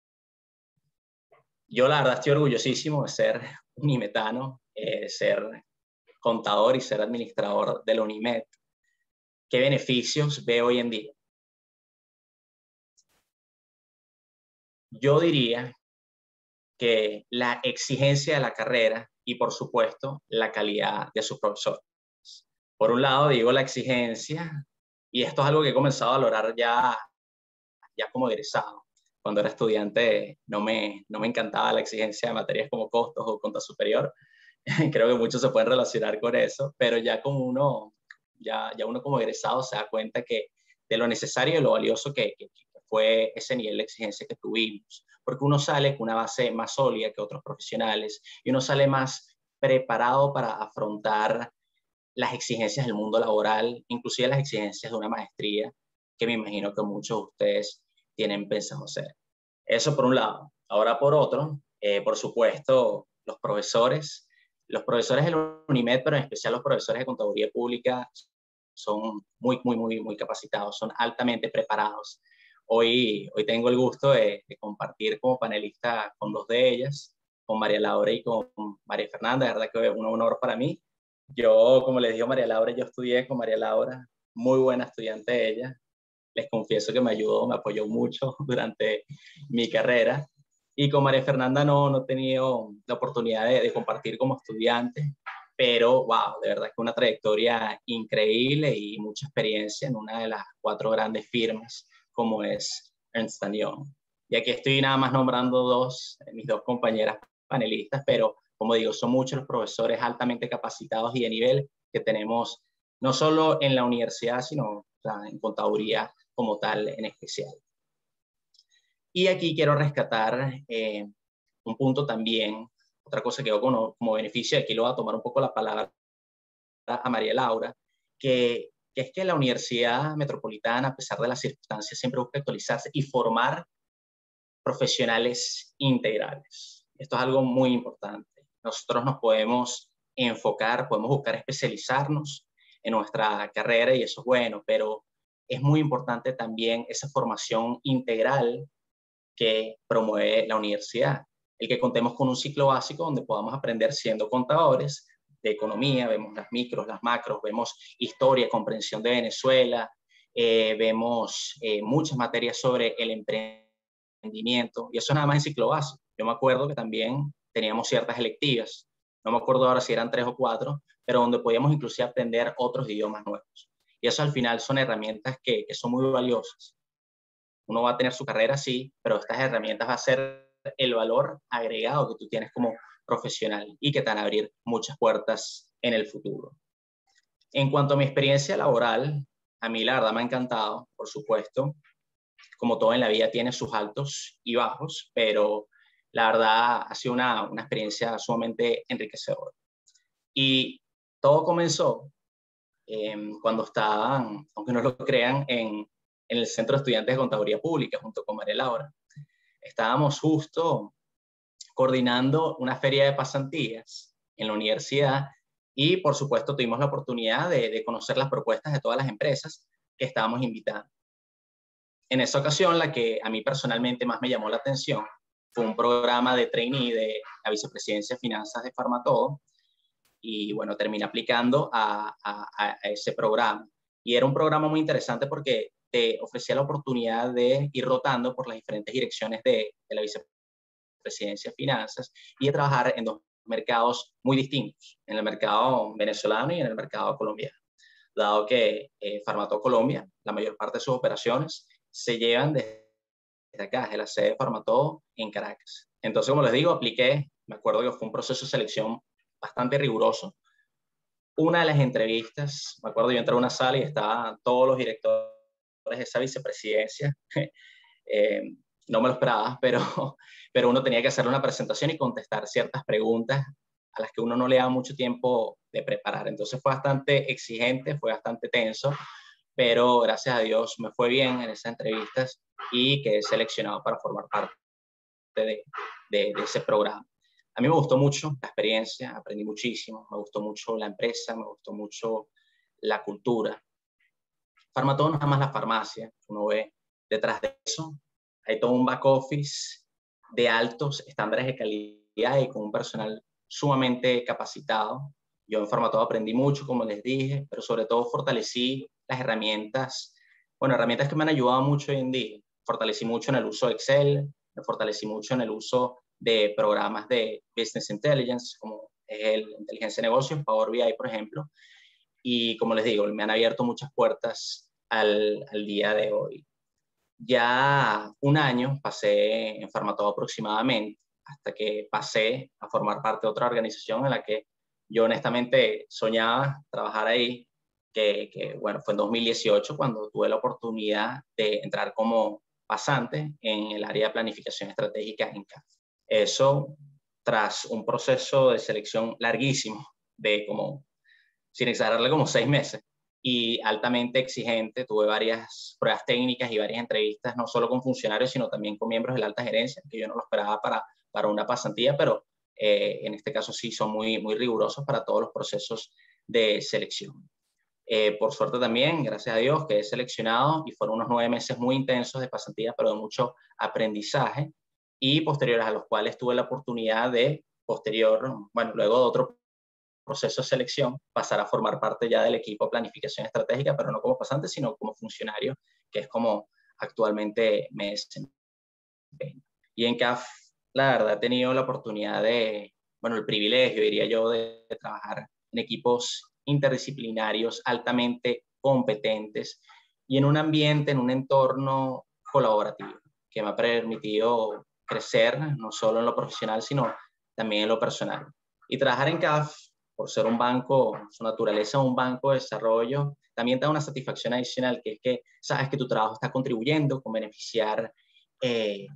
Yo la verdad estoy orgullosísimo de ser unimetano, ser contador y ser administrador de la UNIMED. ¿Qué beneficios veo hoy en día? Yo diría que la exigencia de la carrera y, por supuesto, la calidad de sus profesores. Por un lado, digo la exigencia, y esto es algo que he comenzado a valorar ya como egresado. Cuando era estudiante no me encantaba la exigencia de materias como costos o conta superior. Creo que muchos se pueden relacionar con eso, pero ya uno como egresado se da cuenta que de lo necesario y lo valioso que fue ese nivel de exigencia que tuvimos, porque uno sale con una base más sólida que otros profesionales y uno sale más preparado para afrontar las exigencias del mundo laboral, inclusive las exigencias de una maestría, que me imagino que muchos de ustedes tienen pensado hacer. Eso por un lado. Ahora por otro, por supuesto, los profesores de la UNIMED, pero en especial los profesores de contaduría pública, son muy capacitados, son altamente preparados. Hoy tengo el gusto de compartir como panelista con dos de ellas, con María Laura y con María Fernanda. De verdad que es un honor para mí. Yo, como les digo a María Laura, yo estudié con María Laura, muy buena estudiante ella. Les confieso que me ayudó, me apoyó mucho durante mi carrera. Y con María Fernanda no he tenido la oportunidad de compartir como estudiante, pero wow, de verdad que una trayectoria increíble y mucha experiencia en una de las 4 grandes firmas como es Ernst & Young. Y aquí estoy nada más nombrando mis dos compañeras panelistas, pero como digo, son muchos los profesores altamente capacitados y de nivel que tenemos, no solo en la universidad, sino en contaduría como tal en especial. Y aquí quiero rescatar un punto también otra cosa que veo como beneficio, y aquí lo voy a tomar un poco la palabra a María Laura, que es que la Universidad Metropolitana, a pesar de las circunstancias, siempre busca actualizarse y formar profesionales integrales. Esto es algo muy importante. Nosotros nos podemos enfocar, podemos buscar especializarnos en nuestra carrera y eso es bueno, pero es muy importante también esa formación integral que promueve la universidad. El que contemos con un ciclo básico donde podamos aprender siendo contadores de economía, vemos las micros, las macros, vemos historia, comprensión de Venezuela, vemos muchas materias sobre el emprendimiento, y eso nada más en ciclo básico. Yo me acuerdo que también teníamos ciertas electivas, no me acuerdo ahora si eran 3 o 4, pero donde podíamos inclusive aprender otros idiomas nuevos. Y eso al final son herramientas que son muy valiosas. Uno va a tener su carrera, sí, pero estas herramientas va a ser el valor agregado que tú tienes como profesional y que te van a abrir muchas puertas en el futuro. En cuanto a mi experiencia laboral, a mí la verdad me ha encantado, por supuesto. Como todo en la vida tiene sus altos y bajos, pero la verdad ha sido una experiencia sumamente enriquecedora. Y todo comenzó cuando estaban, aunque no lo crean, en el Centro de Estudiantes de Contaduría Pública, junto con María Laura. Estábamos justo coordinando una feria de pasantías en la universidad y, por supuesto, tuvimos la oportunidad de conocer las propuestas de todas las empresas que estábamos invitando. En esa ocasión, la que a mí personalmente más me llamó la atención fue un programa de trainee de la Vicepresidencia de Finanzas de Farmatodo, y bueno, terminé aplicando a ese programa. Y era un programa muy interesante porque te ofrecía la oportunidad de ir rotando por las diferentes direcciones de la Vicepresidencia de Finanzas y de trabajar en dos mercados muy distintos, en el mercado venezolano y en el mercado colombiano. Dado que Farmatodo Colombia, la mayor parte de sus operaciones se llevan desde acá, desde la sede de Farmatodo en Caracas. Entonces, como les digo, apliqué, me acuerdo que fue un proceso de selección bastante riguroso. Una de las entrevistas, me acuerdo, yo entré a una sala y estaban todos los directores de esa vicepresidencia. No me lo esperaba, pero uno tenía que hacer una presentación y contestar ciertas preguntas a las que uno no le da mucho tiempo de preparar. Entonces fue bastante exigente, fue bastante tenso, pero gracias a Dios me fue bien en esas entrevistas y quedé seleccionado para formar parte de ese programa. A mí me gustó mucho la experiencia, aprendí muchísimo, me gustó mucho la empresa, me gustó mucho la cultura. Farmatodo no es nada más la farmacia, uno ve detrás de eso, hay todo un back office de altos estándares de calidad y con un personal sumamente capacitado. Yo en Farmatodo aprendí mucho, como les dije, pero sobre todo fortalecí las herramientas, bueno, herramientas que me han ayudado mucho hoy en día. Fortalecí mucho en el uso de Excel, me fortalecí mucho en el uso de programas de Business Intelligence, como es el Inteligencia de Negocios, Power BI, por ejemplo. Y como les digo, me han abierto muchas puertas al día de hoy. Ya un año pasé en Farmatodo aproximadamente, hasta que pasé a formar parte de otra organización en la que yo honestamente soñaba trabajar ahí, que bueno, fue en 2018 cuando tuve la oportunidad de entrar como pasante en el área de planificación estratégica en CAF. Eso tras un proceso de selección larguísimo, de como, sin exagerarle, como 6 meses, y altamente exigente. Tuve varias pruebas técnicas y varias entrevistas, no solo con funcionarios, sino también con miembros de la alta gerencia, que yo no lo esperaba para una pasantía, pero en este caso sí son muy, muy rigurosos para todos los procesos de selección. Por suerte también, gracias a Dios, quedé seleccionado y fueron unos 9 meses muy intensos de pasantía, pero de mucho aprendizaje, y posteriores a los cuales tuve la oportunidad de, bueno, luego de otro proceso de selección, pasar a formar parte ya del equipo de planificación estratégica, pero no como pasante, sino como funcionario, que es como actualmente me desempeño. Y en CAF, la verdad, he tenido la oportunidad bueno, el privilegio, diría yo, de trabajar en equipos interdisciplinarios altamente competentes y en un ambiente, en un entorno colaborativo que me ha permitido crecer no solo en lo profesional, sino también en lo personal. Y trabajar en CAF, por ser un banco, su naturaleza un banco de desarrollo, también te da una satisfacción adicional, que es que sabes que tu trabajo está contribuyendo con beneficiar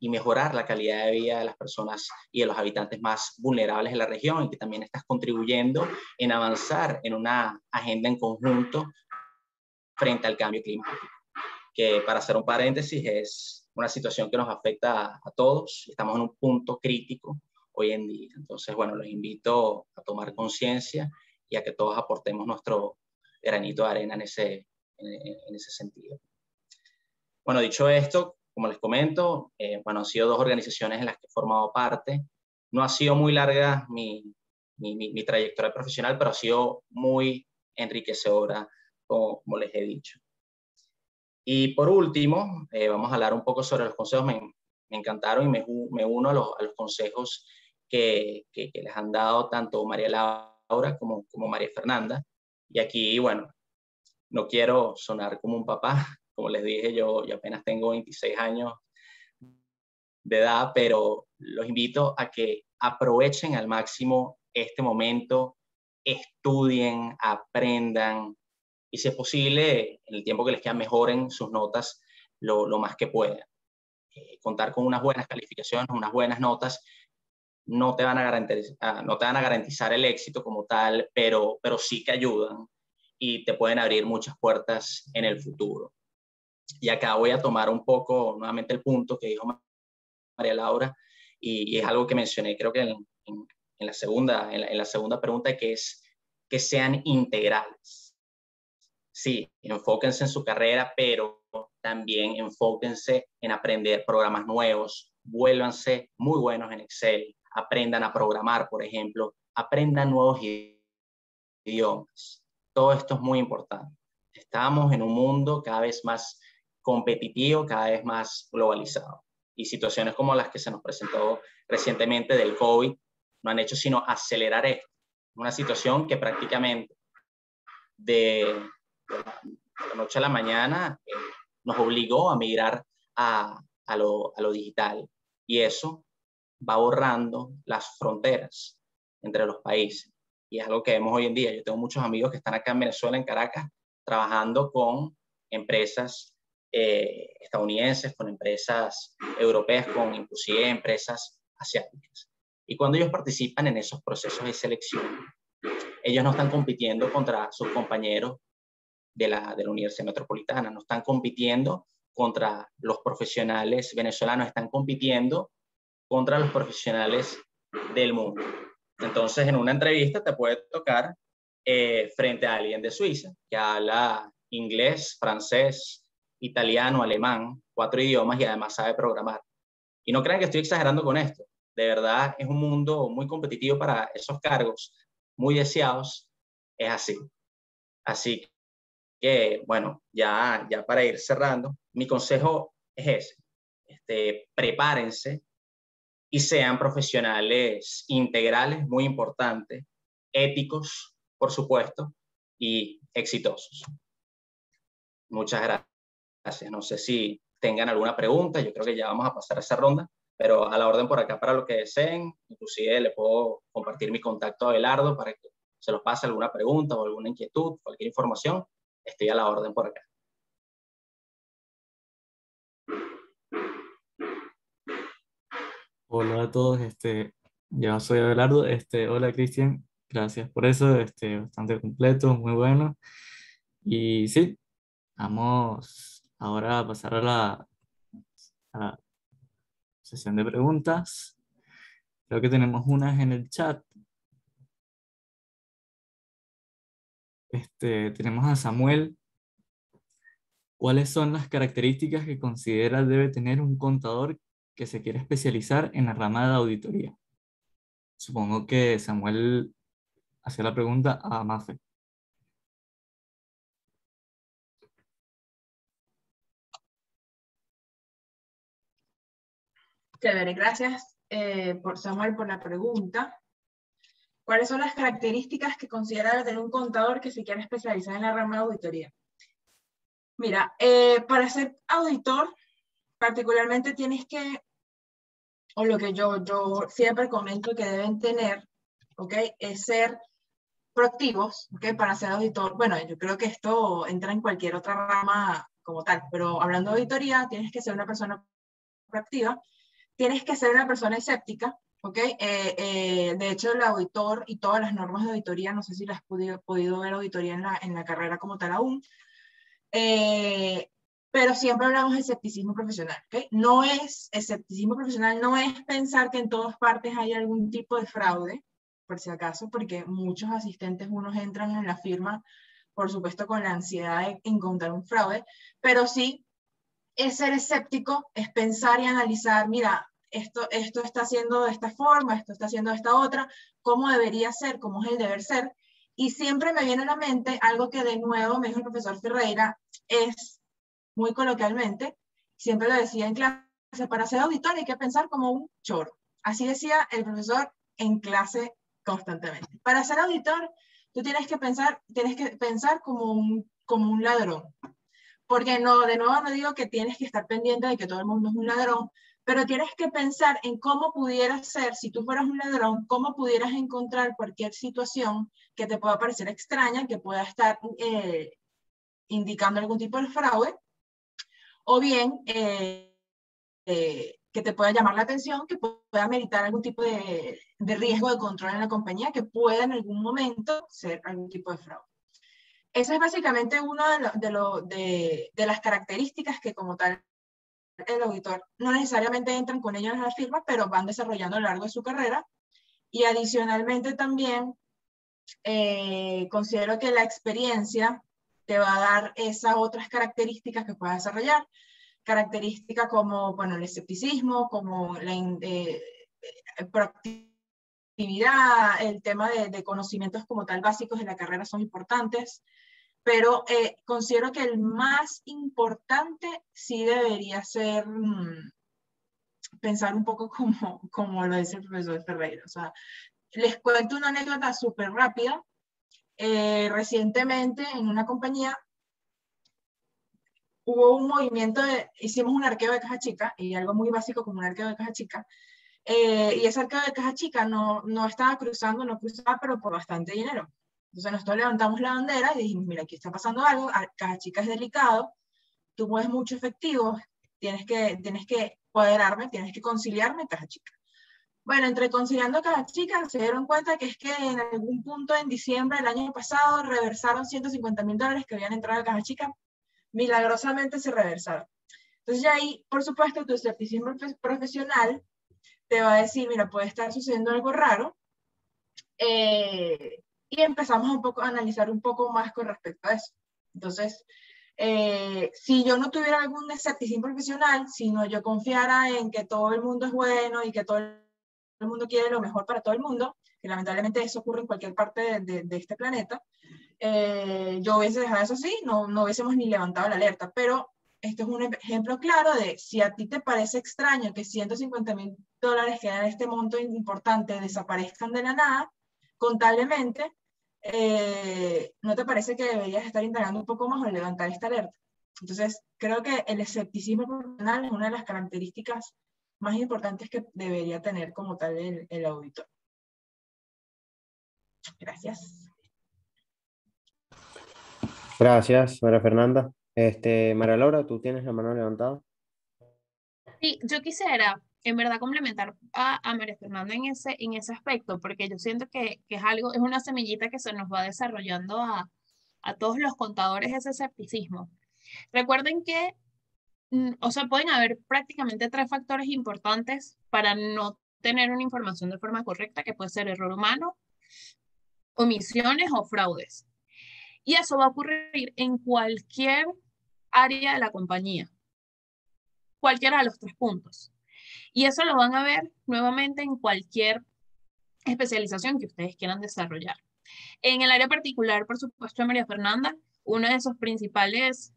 y mejorar la calidad de vida de las personas y de los habitantes más vulnerables de la región, y que también estás contribuyendo en avanzar en una agenda en conjunto frente al cambio climático, que, para hacer un paréntesis, es una situación que nos afecta a todos. Estamos en un punto crítico hoy en día. Entonces, bueno, los invito a tomar conciencia y a que todos aportemos nuestro granito de arena en ese sentido. Bueno, dicho esto, como les comento, bueno, han sido 2 organizaciones en las que he formado parte. No ha sido muy larga mi trayectoria profesional, pero ha sido muy enriquecedora, como les he dicho. Y por último, vamos a hablar un poco sobre los consejos. Me encantaron, y me uno a los consejos que les han dado tanto María Laura como María Fernanda. Y aquí, bueno, no quiero sonar como un papá. Como les dije, yo apenas tengo 26 años de edad, pero los invito a que aprovechen al máximo este momento, estudien, aprendan, y si es posible, en el tiempo que les queda, mejoren sus notas lo más que puedan. Contar con unas buenas calificaciones, unas buenas notas, no te van a garantizar el éxito como tal, pero sí que ayudan y te pueden abrir muchas puertas en el futuro. Y acá voy a tomar un poco nuevamente el punto que dijo María Laura, y es algo que mencioné, creo que en la segunda pregunta, que es que sean integrales. Sí, enfóquense en su carrera, pero también enfóquense en aprender programas nuevos, vuélvanse muy buenos en Excel, aprendan a programar, por ejemplo, aprendan nuevos idiomas. Todo esto es muy importante. Estamos en un mundo cada vez más competitivo, cada vez más globalizado. Y situaciones como las que se nos presentó recientemente del COVID no han hecho sino acelerar esto. Una situación que prácticamente de la noche a la mañana nos obligó a migrar a lo digital. Y eso va borrando las fronteras entre los países. Y es algo que vemos hoy en día. Yo tengo muchos amigos que están acá en Venezuela, en Caracas, trabajando con empresas estadounidenses, con empresas europeas, con inclusive empresas asiáticas. Y cuando ellos participan en esos procesos de selección, ellos no están compitiendo contra sus compañeros de la Universidad Metropolitana, no están compitiendo contra los profesionales venezolanos, están compitiendo contra los profesionales del mundo. Entonces, en una entrevista te puede tocar frente a alguien de Suiza que habla inglés, francés, italiano, alemán, 4 idiomas, y además sabe programar. Y no crean que estoy exagerando con esto. De verdad, es un mundo muy competitivo para esos cargos muy deseados. Es así. Así que, bueno, ya para ir cerrando, mi consejo es ese. Prepárense y sean profesionales integrales, muy importante, éticos, por supuesto, y exitosos. Muchas gracias. No sé si tengan alguna pregunta. Yo creo que ya vamos a pasar a esa ronda, pero a la orden por acá para lo que deseen. Inclusive le puedo compartir mi contacto a Abelardo para que se los pase alguna pregunta o alguna inquietud, cualquier información. Estoy a la orden por acá. Hola a todos, yo soy Abelardo, hola Cristian, gracias por eso, bastante completo, muy bueno. Y sí, vamos ahora a pasar a la sesión de preguntas. Creo que tenemos unas en el chat. Tenemos a Samuel. ¿Cuáles son las características que considera debe tener un contador que se quiere especializar en la rama de auditoría? Supongo que Samuel hacía la pregunta a Mafe. Chévere, gracias por Samuel por la pregunta. ¿Cuáles son las características que considera tener un contador que se quiere especializar en la rama de auditoría? Mira, para ser auditor, particularmente tienes que, o lo que yo siempre comento que deben tener, ¿ok? Es ser proactivos, ¿ok? Para ser auditor. Bueno, yo creo que esto entra en cualquier otra rama como tal, pero hablando de auditoría, tienes que ser una persona proactiva tienes que ser una persona escéptica, ¿ok? De hecho, el auditor y todas las normas de auditoría, no sé si las has podido ver auditoría en la carrera como tal aún, pero siempre hablamos de escepticismo profesional, ¿ok? Escepticismo profesional no es pensar que en todas partes hay algún tipo de fraude, por si acaso, porque muchos asistentes unos entran en la firma, por supuesto, con la ansiedad de encontrar un fraude, pero sí es ser escéptico, es pensar y analizar, mira, esto está haciendo de esta forma, esto está haciendo de esta otra, cómo debería ser, cómo es el deber ser. Y siempre me viene a la mente algo que de nuevo me dijo el profesor Ferreira, es muy coloquialmente, siempre lo decía en clase, para ser auditor hay que pensar como un choro. Así decía el profesor en clase constantemente. Para ser auditor, tú tienes que pensar como un ladrón. Porque no, de nuevo no digo que tienes que estar pendiente de que todo el mundo es un ladrón, pero tienes que pensar en cómo pudieras ser, si tú fueras un ladrón, cómo pudieras encontrar cualquier situación que te pueda parecer extraña, que pueda estar indicando algún tipo de fraude, o bien que te pueda llamar la atención, que pueda meritar algún tipo de riesgo de control en la compañía, que pueda en algún momento ser algún tipo de fraude. Esa es básicamente una de las características que como tal el auditor no necesariamente entran con ellos en la firma, pero van desarrollando a lo largo de su carrera. Y adicionalmente también considero que la experiencia te va a dar esas otras características que puedas desarrollar. Características como, bueno, el escepticismo, como la proactividad, el tema de conocimientos como tal básicos de la carrera son importantes. Pero considero que el más importante sí debería ser pensar un poco como lo dice el profesor Ferreira. O sea, les cuento una anécdota súper rápida. Recientemente en una compañía hubo un movimiento, hicimos un arqueo de caja chica, y algo muy básico como un arqueo de caja chica, y ese arqueo de caja chica no estaba no cruzaba, pero por bastante dinero. Entonces nosotros levantamos la bandera y dijimos, mira, aquí está pasando algo, caja chica es delicado, tú mueves mucho efectivo, tienes que cuadrarme, tienes que conciliarme caja chica. Bueno, entre conciliando caja chica se dieron cuenta que es que en algún punto en diciembre del año pasado reversaron $150,000 que habían entrado a caja chica, milagrosamente se reversaron. Entonces ya ahí, por supuesto, tu escepticismo profesional te va a decir, mira, puede estar sucediendo algo raro, y empezamos a analizar un poco más con respecto a eso. Entonces, si yo no tuviera algún escepticismo profesional, sino yo confiara en que todo el mundo es bueno y que todo el mundo quiere lo mejor para todo el mundo, que lamentablemente eso ocurre en cualquier parte de este planeta, yo hubiese dejado eso así, no hubiésemos ni levantado la alerta. Pero este es un ejemplo claro de si a ti te parece extraño que $150,000 que eran este monto importante desaparezcan de la nada, contablemente, ¿no te parece que deberías estar indagando un poco más o levantar esta alerta? Entonces, creo que el escepticismo profesional es una de las características más importantes que debería tener como tal el auditor. Gracias. Gracias, María Fernanda. María Laura, ¿tú tienes la mano levantada? Sí, yo quisiera en verdad complementar a María Fernanda en ese aspecto, porque yo siento que es algo, es una semillita que se nos va desarrollando a todos los contadores ese escepticismo. Recuerden que, o sea, pueden haber prácticamente 3 factores importantes para no tener una información de forma correcta, que puede ser error humano, omisiones o fraudes. Y eso va a ocurrir en cualquier área de la compañía, cualquiera de los 3 puntos. Y eso lo van a ver nuevamente en cualquier especialización que ustedes quieran desarrollar. En el área particular, por supuesto, de María Fernanda, uno de los principales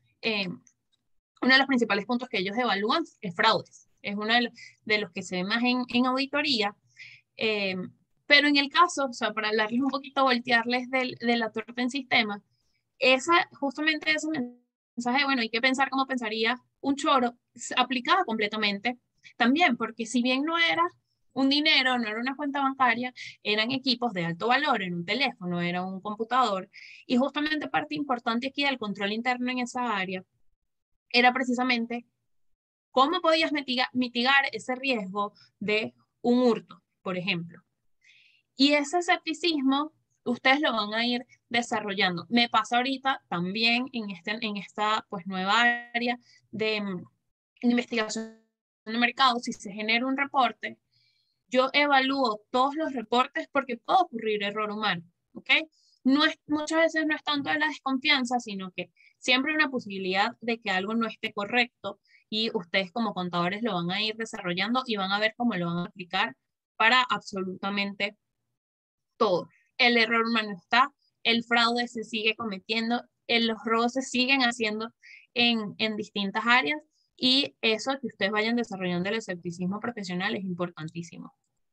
puntos que ellos evalúan es fraudes. Es uno de los que se ve más en auditoría. Pero en el caso, o sea, para hablarles un poquito, voltearles de la torta en sistema, justamente ese mensaje, bueno, hay que pensar cómo pensaría un choro, aplicaba completamente también, porque si bien no era un dinero, no era una cuenta bancaria, eran equipos de alto valor, era un teléfono, era un computador, y justamente parte importante aquí del control interno en esa área era precisamente ¿Cómo podías mitigar ese riesgo de un hurto, por ejemplo? Y ese escepticismo ustedes lo van a ir desarrollando. Me pasa ahorita también en esta pues, nueva área de investigación de mercado. Si se genera un reporte, yo evalúo todos los reportes porque puede ocurrir error humano, ¿ok? Muchas veces no es tanto de la desconfianza, sino que siempre hay una posibilidad de que algo no esté correcto y ustedes como contadores lo van a ir desarrollando y van a ver cómo lo van a aplicar para absolutamente todo. El error humano está, el fraude se sigue cometiendo, los robos se siguen haciendo en distintas áreas y eso que ustedes vayan desarrollando el escepticismo profesional es importantísimo.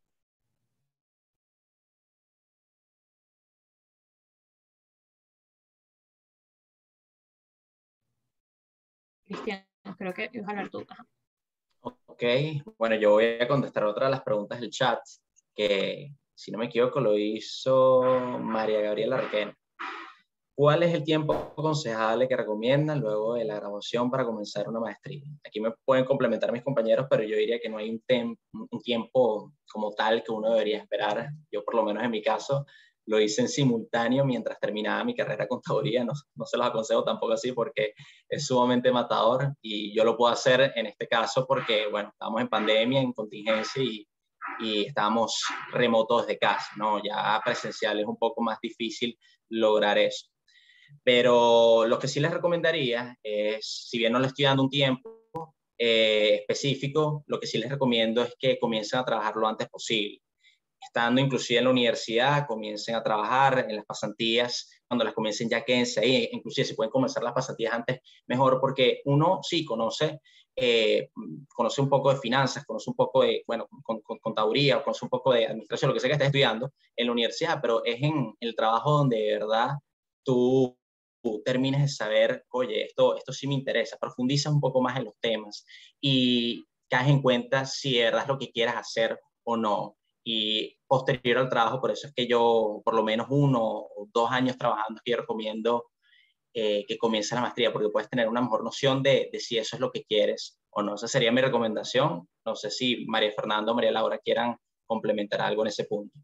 Cristian, creo que ibas a hablar tú. Ajá. Ok, bueno, yo voy a contestar otra de las preguntas del chat, que si no me equivoco lo hizo María Gabriela Requena. ¿Cuál es el tiempo aconsejable que recomiendan luego de la graduación para comenzar una maestría? Aquí me pueden complementar mis compañeros, pero yo diría que no hay un tiempo como tal que uno debería esperar. Yo, por lo menos en mi caso, lo hice en simultáneo mientras terminaba mi carrera de contaduría. No se los aconsejo tampoco así porque es sumamente matador y yo lo puedo hacer en este caso porque, bueno, estábamos en pandemia, en contingencia y estábamos remotos de casa, ¿no? Ya presencial es un poco más difícil lograr eso. Pero lo que sí les recomendaría es, si bien no les estoy dando un tiempo específico, lo que sí les recomiendo es que comiencen a trabajar lo antes posible. Estando inclusive en la universidad, comiencen a trabajar en las pasantías, cuando las comiencen ya quédense ahí, inclusive si pueden comenzar las pasantías antes, mejor, porque uno sí conoce un poco de finanzas, conoce un poco de, bueno, contaduría, o conoce un poco de administración, lo que sea que estés estudiando en la universidad, pero es en el trabajo donde de verdad tú termines de saber, oye, esto sí me interesa, profundiza un poco más en los temas y caes en cuenta si de verdad es lo que quieras hacer o no. Y posterior al trabajo, por eso es que yo, por lo menos 1 o 2 años trabajando, yo recomiendo que comiences la maestría, porque puedes tener una mejor noción de si eso es lo que quieres o no. Esa sería mi recomendación. No sé si María Fernanda o María Laura quieran complementar algo en ese punto.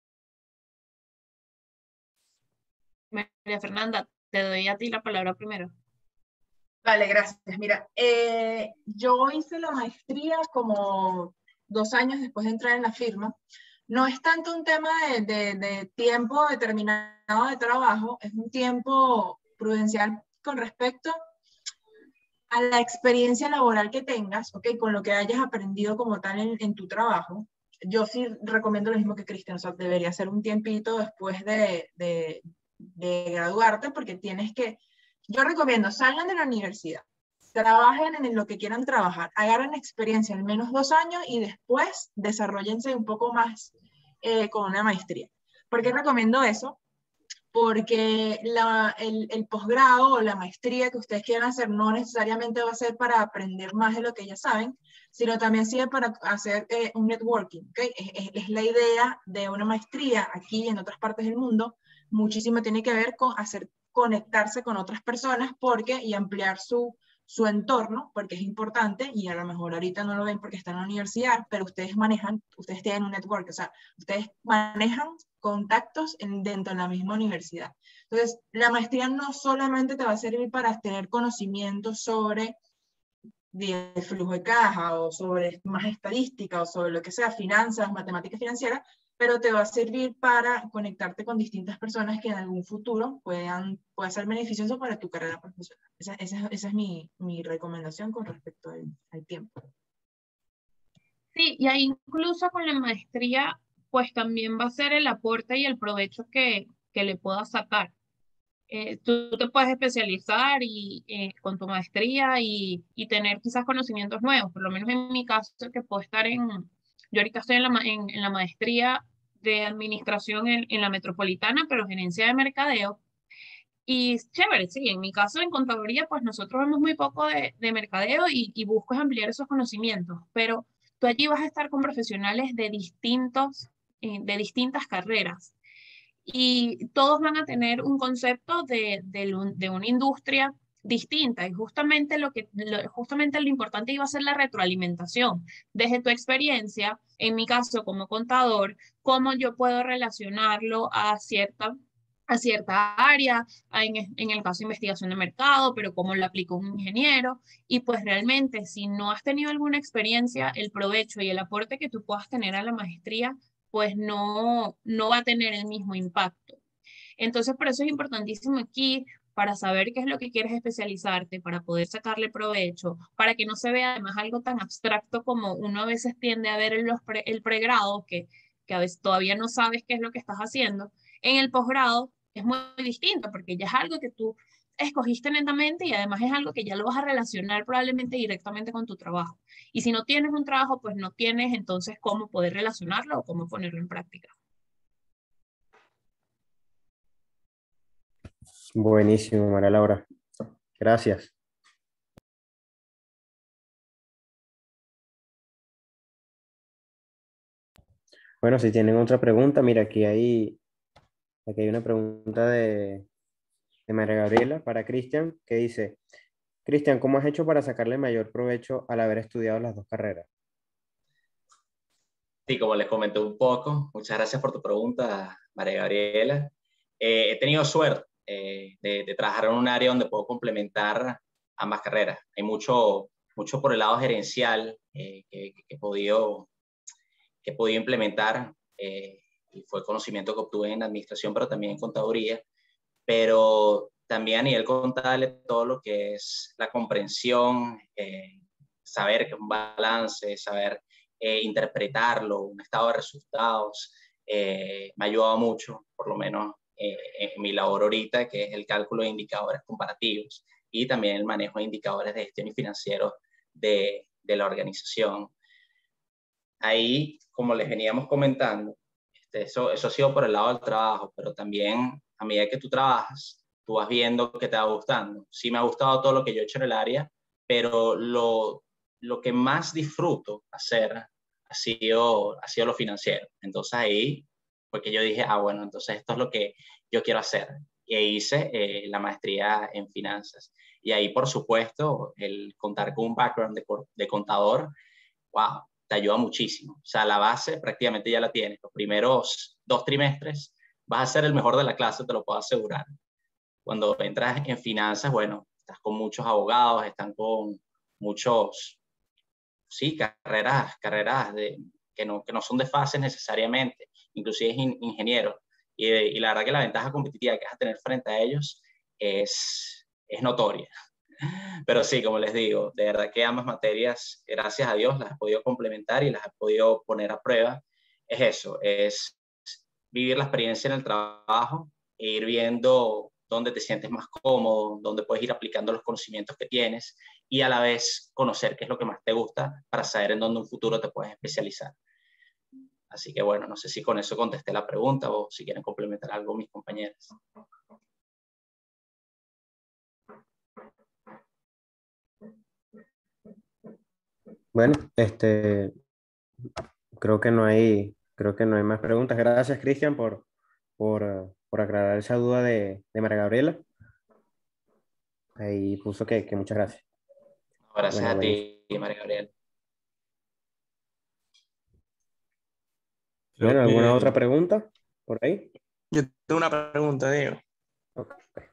María Fernanda, te doy a ti la palabra primero. Vale, gracias. Mira, yo hice la maestría como 2 años después de entrar en la firma. No es tanto un tema de tiempo determinado de trabajo, es un tiempo prudencial con respecto a la experiencia laboral que tengas, ¿ok? Con lo que hayas aprendido como tal en tu trabajo. Yo sí recomiendo lo mismo que Cristian, o sea, debería ser un tiempito después de graduarte, porque tienes que, yo recomiendo, salgan de la universidad, trabajen en lo que quieran trabajar, agarren experiencia al menos 2 años y después desarrollense un poco más con una maestría. ¿Por qué recomiendo eso? Porque el posgrado o la maestría que ustedes quieran hacer no necesariamente va a ser para aprender más de lo que ya saben, sino también sirve para hacer un networking, ¿okay? Es la idea de una maestría aquí y en otras partes del mundo, muchísimo tiene que ver con conectarse con otras personas y ampliar su entorno, porque es importante, y a lo mejor ahorita no lo ven porque están en la universidad, pero ustedes tienen un network, o sea, ustedes manejan contactos dentro de la misma universidad. Entonces, la maestría no solamente te va a servir para tener conocimientos sobre el flujo de caja, o sobre más estadística, o sobre lo que sea, finanzas, matemáticas financieras, pero te va a servir para conectarte con distintas personas que en algún futuro puede ser beneficioso para tu carrera profesional. Esa es mi recomendación con respecto al tiempo. Sí, y ahí incluso con la maestría, pues también va a ser el aporte y el provecho que le puedas sacar. Tú te puedes especializar con tu maestría y tener quizás conocimientos nuevos, por lo menos en mi caso, que puedo estar yo ahorita estoy en la maestría de administración en la metropolitana, pero gerencia de mercadeo. Y chévere, sí, en mi caso en contaduría, pues nosotros vemos muy poco de mercadeo y busco es ampliar esos conocimientos, pero tú allí vas a estar con profesionales de distintas carreras y todos van a tener un concepto de una industria distinta, y justamente lo importante iba a ser la retroalimentación. Desde tu experiencia, en mi caso como contador, cómo yo puedo relacionarlo a cierta área, en el caso de investigación de mercado, pero cómo lo aplica un ingeniero. Y pues realmente, si no has tenido alguna experiencia, el provecho y el aporte que tú puedas tener a la maestría, pues no va a tener el mismo impacto. Entonces, por eso es importantísimo aquí, para saber qué es lo que quieres especializarte, para poder sacarle provecho, para que no se vea además algo tan abstracto como uno a veces tiende a ver en el pregrado, que a veces todavía no sabes qué es lo que estás haciendo. En el posgrado es muy distinto, porque ya es algo que tú escogiste netamente y además es algo que ya lo vas a relacionar probablemente directamente con tu trabajo. Y si no tienes un trabajo, pues no tienes entonces cómo poder relacionarlo o cómo ponerlo en práctica. Buenísimo, María Laura. Gracias. Bueno, si tienen otra pregunta, mira, aquí hay una pregunta de María Gabriela para Cristian, que dice, Cristian, ¿cómo has hecho para sacarle mayor provecho al haber estudiado las dos carreras? Sí, como les comenté un poco, muchas gracias por tu pregunta, María Gabriela. He tenido suerte de trabajar en un área donde puedo complementar ambas carreras. Hay mucho por el lado gerencial que he podido implementar, y fue conocimiento que obtuve en administración, pero también en contaduría, pero también a nivel contable, todo lo que es la comprensión, saber que es un balance, saber interpretarlo, un estado de resultados, me ha ayudado mucho, por lo menos en mi labor ahorita, que es el cálculo de indicadores comparativos y también el manejo de indicadores de gestión y financieros de la organización. Ahí, como les veníamos comentando, eso ha sido por el lado del trabajo, pero también a medida que tú trabajas, tú vas viendo que te va gustando. Sí me ha gustado todo lo que yo he hecho en el área, pero lo que más disfruto hacer ha sido lo financiero. Entonces ahí fue que yo dije, bueno, entonces esto es lo que yo quiero hacer. Y ahí hice la maestría en finanzas. Y ahí, por supuesto, el contar con un background de contador, wow, te ayuda muchísimo. O sea, la base prácticamente ya la tienes. Los primeros 2 trimestres vas a ser el mejor de la clase, te lo puedo asegurar. Cuando entras en finanzas, bueno, estás con muchos abogados, están con muchos, sí, carreras que no son de fases necesariamente, inclusive ingenieros. Y la verdad que la ventaja competitiva que vas a tener frente a ellos es notoria. Pero sí, como les digo, de verdad que ambas materias, gracias a Dios, las he podido complementar y las he podido poner a prueba. Es eso, es vivir la experiencia en el trabajo e ir viendo dónde te sientes más cómodo, dónde puedes ir aplicando los conocimientos que tienes y a la vez conocer qué es lo que más te gusta para saber en dónde en un futuro te puedes especializar. Así que bueno, no sé si con eso contesté la pregunta o si quieren complementar algo mis compañeros. Bueno, creo que no hay más preguntas. Gracias, Cristian, por aclarar esa duda de María Gabriela. Ahí puso que muchas gracias. Gracias Bueno, a buenísimo. ti, María Gabriel. Creo Bueno, ¿alguna otra que pregunta por ahí? Yo tengo una pregunta, Diego. Ok.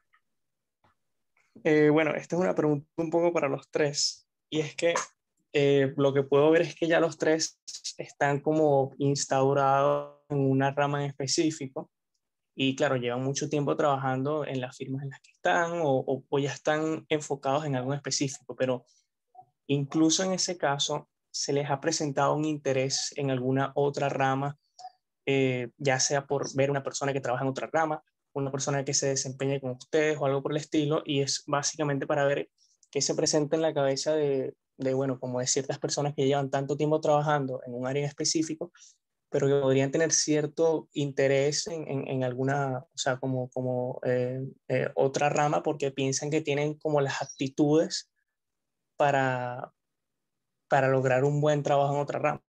Bueno, esta es una pregunta un poco para los tres. Y es que lo que puedo ver es que ya los tres están como instaurados en una rama en específico. Y claro, llevan mucho tiempo trabajando en las firmas en las que están o ya están enfocados en algo en específico. Pero incluso en ese caso, ¿se les ha presentado un interés en alguna otra rama, ya sea por ver una persona que trabaja en otra rama, una persona que se desempeñe con ustedes o algo por el estilo? Y es básicamente para ver qué se presenta en la cabeza bueno, como de ciertas personas que llevan tanto tiempo trabajando en un área en específico, pero que podrían tener cierto interés en alguna, o sea, como otra rama, porque piensan que tienen como las aptitudes para, para lograr un buen trabajo en otra rama.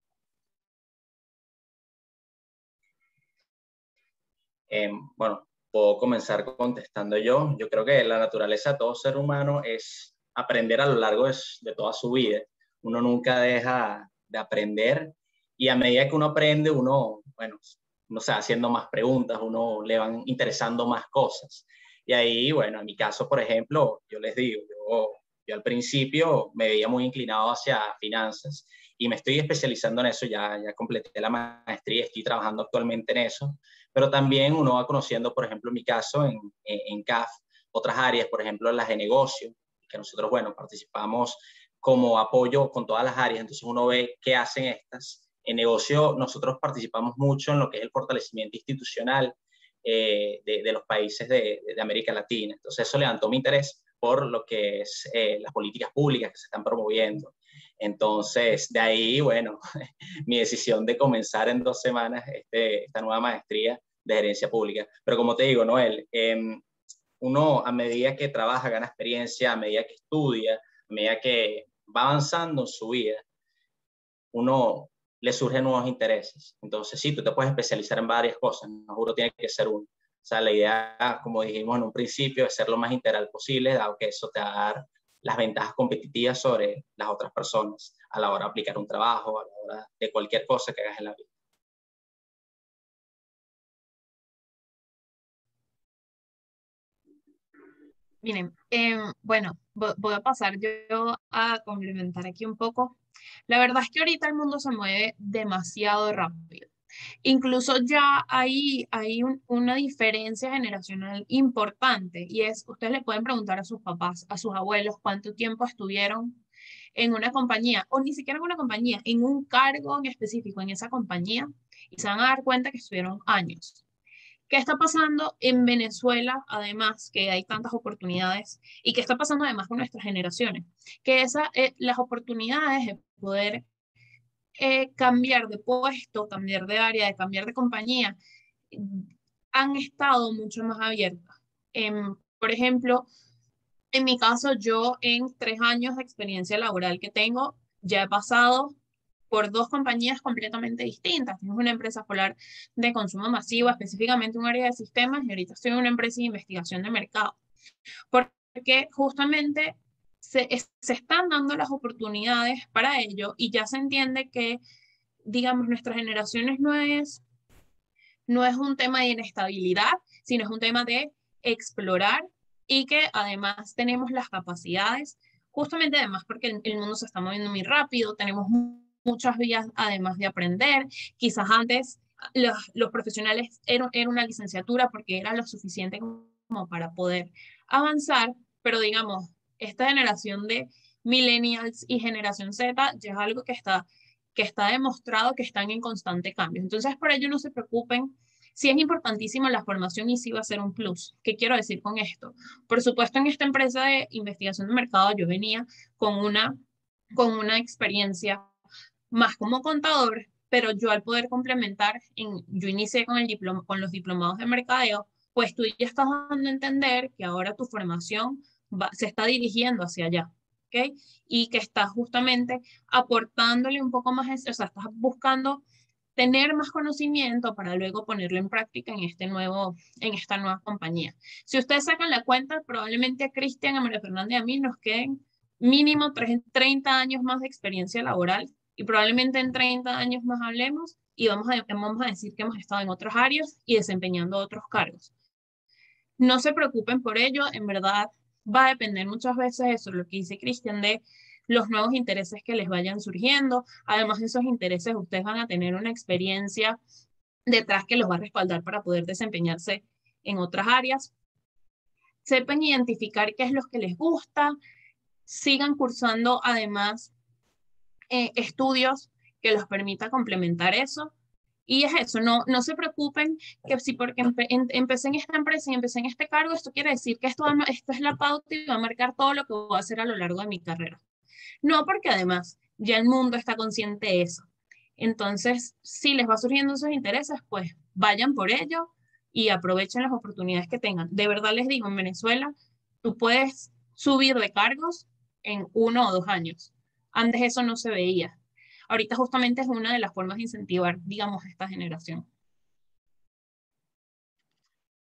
Bueno, puedo comenzar contestando yo. Yo creo que la naturaleza de todo ser humano es aprender a lo largo de toda su vida. Uno nunca deja de aprender y a medida que uno aprende, bueno, uno se va haciendo más preguntas, uno le van interesando más cosas. Y ahí, bueno, en mi caso, por ejemplo, yo les digo, yo al principio me veía muy inclinado hacia finanzas y me estoy especializando en eso, ya completé la maestría, estoy trabajando actualmente en eso, pero también uno va conociendo, por ejemplo, en mi caso, en CAF, otras áreas, por ejemplo, las de negocio, que nosotros, bueno, participamos como apoyo con todas las áreas, entonces uno ve qué hacen estas. En negocio nosotros participamos mucho en lo que es el fortalecimiento institucional de los países de América Latina, entonces eso levantó mi interés por lo que es las políticas públicas que se están promoviendo. Entonces, de ahí, bueno, mi decisión de comenzar en 2 semanas esta nueva maestría de gerencia pública. Pero como te digo, Noel, uno a medida que trabaja gana experiencia, a medida que estudia, a medida que va avanzando en su vida, uno le surgen nuevos intereses. Entonces, sí, tú te puedes especializar en varias cosas, no juro tiene que ser uno. O sea, la idea, como dijimos en un principio, es ser lo más integral posible, dado que eso te va a dar las ventajas competitivas sobre las otras personas a la hora de aplicar un trabajo, a la hora de cualquier cosa que hagas en la vida. Miren, bueno, voy a pasar yo a complementar aquí un poco. La verdad es que ahorita el mundo se mueve demasiado rápido. Incluso ya hay una diferencia generacional importante y es, ustedes le pueden preguntar a sus papás, a sus abuelos, cuánto tiempo estuvieron en una compañía, o ni siquiera en una compañía, en un cargo en específico en esa compañía, y se van a dar cuenta que estuvieron años. ¿Qué está pasando en Venezuela, además, que hay tantas oportunidades? ¿Y qué está pasando además con nuestras generaciones? Que las oportunidades de poder cambiar de puesto, cambiar de área, de cambiar de compañía, han estado mucho más abiertas. Por ejemplo, en mi caso, yo en 3 años de experiencia laboral que tengo, ya he pasado por 2 compañías completamente distintas. Tengo una empresa polar de consumo masivo, específicamente un área de sistemas, y ahorita estoy en una empresa de investigación de mercado. Porque justamente se están dando las oportunidades para ello y ya se entiende que, digamos, nuestras generaciones no es un tema de inestabilidad, sino es un tema de explorar y que además tenemos las capacidades, justamente además porque el mundo se está moviendo muy rápido, tenemos muchas vías además de aprender. Quizás antes los profesionales era una licenciatura porque era lo suficiente como para poder avanzar, pero digamos, esta generación de millennials y generación Z ya es algo que está demostrado que están en constante cambio. Entonces, por ello no se preocupen. Sí es importantísima la formación y sí va a ser un plus. ¿Qué quiero decir con esto? Por supuesto, en esta empresa de investigación de mercado yo venía con una experiencia más como contador, pero yo al poder complementar, yo inicié con los diplomados de mercadeo, pues tú ya estás dando a entender que ahora tu formación se está dirigiendo hacia allá, ¿ok? Y que estás justamente aportándole un poco más, o sea, estás buscando tener más conocimiento para luego ponerlo en práctica en esta nueva compañía. Si ustedes sacan la cuenta, probablemente a Cristian, a María Fernanda y a mí nos queden mínimo 30 años más de experiencia laboral y probablemente en 30 años más hablemos y vamos a decir que hemos estado en otras áreas y desempeñando otros cargos. No se preocupen por ello, en verdad va a depender muchas veces eso, lo que dice Cristian, de los nuevos intereses que les vayan surgiendo. Además de esos intereses, ustedes van a tener una experiencia detrás que los va a respaldar para poder desempeñarse en otras áreas. Sepan identificar qué es lo que les gusta, sigan cursando además estudios que los permita complementar eso. Y es eso, no se preocupen que si porque empecé en esta empresa y empecé en este cargo, esto quiere decir que esto es la pauta y va a marcar todo lo que voy a hacer a lo largo de mi carrera. No, porque además ya el mundo está consciente de eso. Entonces, si les va surgiendo esos intereses, pues vayan por ello y aprovechen las oportunidades que tengan. De verdad les digo, en Venezuela, tú puedes subir de cargos en 1 o 2 años. Antes eso no se veía. Ahorita justamente es una de las formas de incentivar, digamos, a esta generación.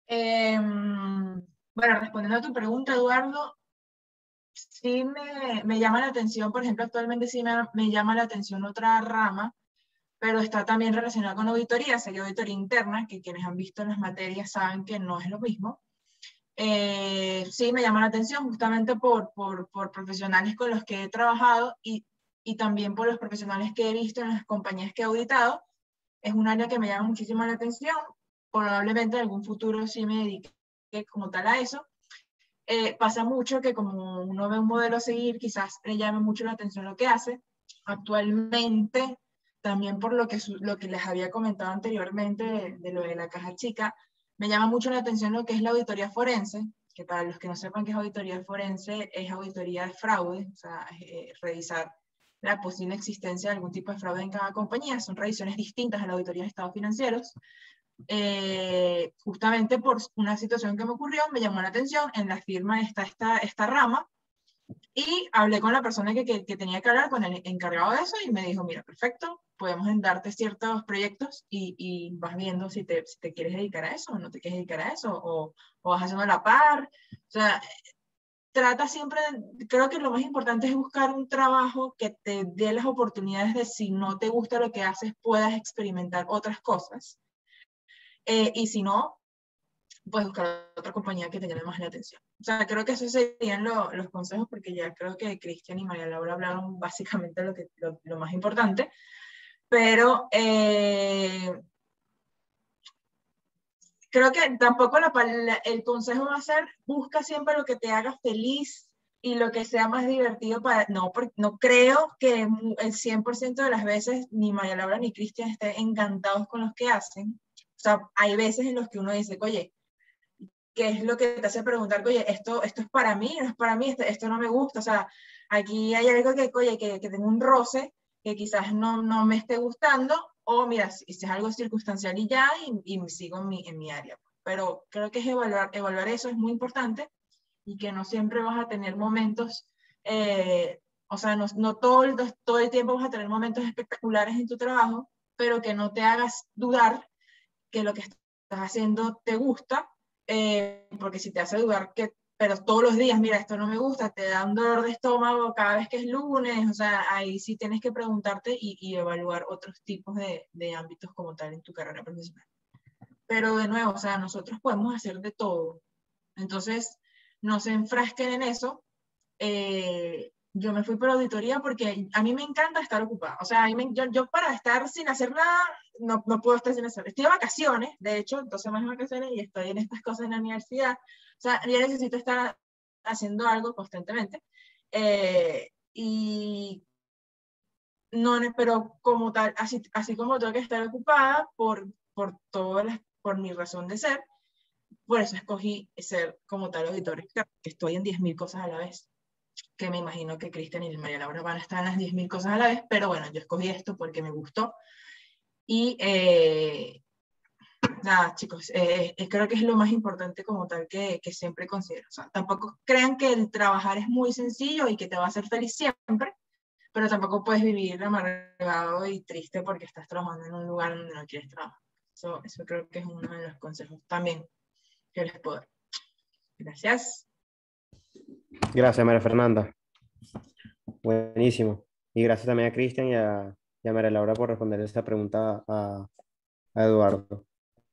Bueno, respondiendo a tu pregunta, Eduardo, sí me llama la atención, por ejemplo, actualmente sí me llama la atención otra rama, pero está también relacionada con auditoría, sería auditoría interna, que quienes han visto las materias saben que no es lo mismo. Sí me llama la atención justamente por profesionales con los que he trabajado y también por los profesionales que he visto en las compañías que he auditado. Es un área que me llama muchísimo la atención, probablemente en algún futuro sí me dedique como tal a eso. Pasa mucho que como uno ve un modelo a seguir, quizás le llame mucho la atención lo que hace. Actualmente, también por lo que les había comentado anteriormente de lo de la caja chica, me llama mucho la atención lo que es la auditoría forense, que para los que no sepan qué es auditoría forense, es auditoría de fraude, o sea, revisar la posible existencia de algún tipo de fraude en cada compañía. Son revisiones distintas a la auditoría de estados financieros. Justamente por una situación que me ocurrió, me llamó la atención, en la firma está esta rama, y hablé con la persona que tenía que hablar, con el encargado de eso, y me dijo, mira, perfecto, podemos darte ciertos proyectos y vas viendo si te quieres dedicar a eso o no te quieres dedicar a eso, o vas haciendo a la par. O sea, trata siempre, creo que lo más importante es buscar un trabajo que te dé las oportunidades de, si no te gusta lo que haces, puedas experimentar otras cosas. Y si no, puedes buscar otra compañía que te llame más la atención. O sea, creo que esos serían los consejos, porque ya creo que Cristian y María Laura hablaron básicamente lo más importante, pero creo que tampoco el consejo va a ser, busca siempre lo que te haga feliz y lo que sea más divertido para... No creo que el 100% de las veces ni María Laura ni Cristian estén encantados con los que hacen. O sea, hay veces en los que uno dice, oye, ¿qué es lo que te hace preguntar, oye, esto es para mí, no es para mí, esto no me gusta? O sea, aquí hay algo que, oye, que tengo un roce, que quizás no me esté gustando, o mira, si es algo circunstancial y ya, y sigo en mi área. Pero creo que es evaluar eso es muy importante, y que no siempre vas a tener momentos, o sea, no todo el tiempo vas a tener momentos espectaculares en tu trabajo, pero que no te hagas dudar que lo que estás haciendo te gusta, porque si te hace dudar pero todos los días, mira, esto no me gusta, te da un dolor de estómago cada vez que es lunes, o sea, ahí sí tienes que preguntarte y evaluar otros tipos de ámbitos como tal en tu carrera profesional. Pero de nuevo, o sea, nosotros podemos hacer de todo. Entonces, no se enfrasquen en eso. Yo me fui por auditoría porque a mí me encanta estar ocupada. O sea, yo para estar sin hacer nada, no puedo estar sin hacer. Estoy de vacaciones, de hecho, 2 semanas de vacaciones, y estoy en estas cosas en la universidad. O sea, yo necesito estar haciendo algo constantemente. Y no, pero como tal, así como tengo que estar ocupada por mi razón de ser, por eso escogí ser como tal auditor externo, que estoy en 10.000 cosas a la vez, que me imagino que Cristian y María Laura van a estar en las 10.000 cosas a la vez, pero bueno, yo escogí esto porque me gustó. Y nada, chicos, creo que es lo más importante como tal que siempre considero. O sea, tampoco crean que el trabajar es muy sencillo y que te va a hacer feliz siempre, pero tampoco puedes vivir amargado y triste porque estás trabajando en un lugar donde no quieres trabajar. Eso creo que es uno de los consejos también que les puedo dar. Gracias. Gracias, María Fernanda. Buenísimo. Y gracias también a Cristian y a María Laura por responder esta pregunta a Eduardo.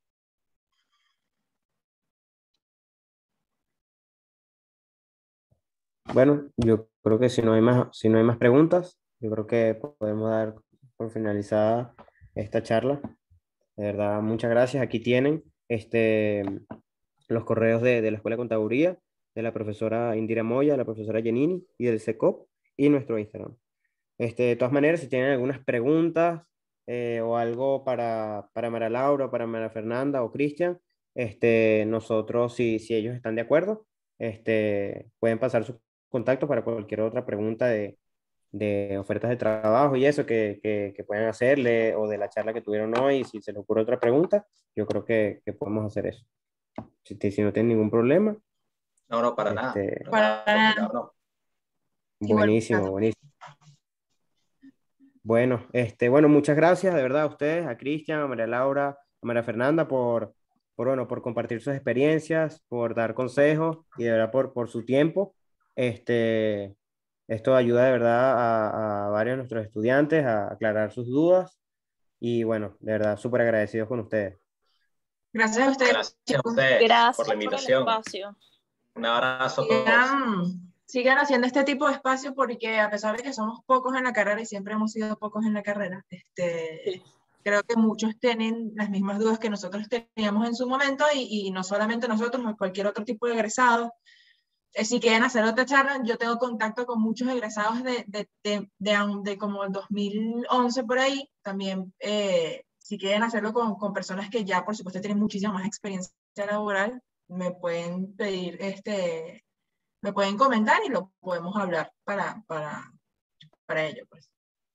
Bueno, yo creo que si no hay más preguntas, yo creo que podemos dar por finalizada esta charla. De verdad, muchas gracias. Aquí tienen los correos de la Escuela de Contaduría, de la profesora Indira Moya, la profesora Yenini y del SECOP, y nuestro Instagram. De todas maneras, si tienen algunas preguntas o algo para María Laura, para María Fernanda o Cristian, nosotros, si ellos están de acuerdo, pueden pasar sus contactos para cualquier otra pregunta de ofertas de trabajo y eso que puedan hacerle, o de la charla que tuvieron hoy. Si se les ocurre otra pregunta, yo creo que podemos hacer eso. Si no tienen ningún problema. No, para nada. Para nada. No. Buenísimo, buenísimo. Bueno, muchas gracias de verdad a ustedes, a Cristian, a María Laura, a María Fernanda por bueno, por compartir sus experiencias, por dar consejos y de verdad por su tiempo. Este, esto ayuda de verdad a varios de nuestros estudiantes a aclarar sus dudas y bueno, de verdad, súper agradecidos con ustedes. Gracias a ustedes, Gracias a chicos. ustedes por Gracias la por el invitación. espacio. Un abrazo a todos. Sigan haciendo este tipo de espacio porque a pesar de que somos pocos en la carrera y siempre hemos sido pocos en la carrera, creo que muchos tienen las mismas dudas que nosotros teníamos en su momento y no solamente nosotros, cualquier otro tipo de egresado. Si quieren hacer otra charla, yo tengo contacto con muchos egresados de como el 2011 por ahí. También, si quieren hacerlo con personas que ya, por supuesto, tienen muchísima más experiencia laboral, me pueden pedir, me pueden comentar y lo podemos hablar para ello. Pues.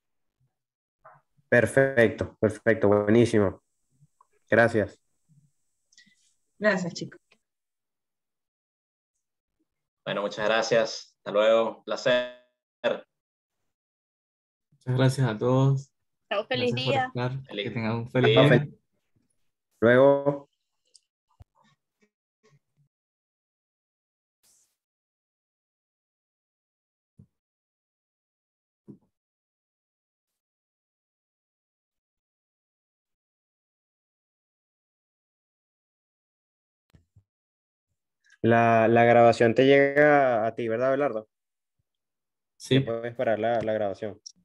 Perfecto, perfecto, buenísimo. Gracias. Gracias, chicos. Bueno, muchas gracias. Hasta luego. Placer. Muchas gracias a todos. Chao, feliz Gracias por día. estar. Feliz Que tengan un feliz día. día. Luego. La grabación te llega a ti, ¿verdad, Abelardo? Sí. Ya puedes parar la grabación.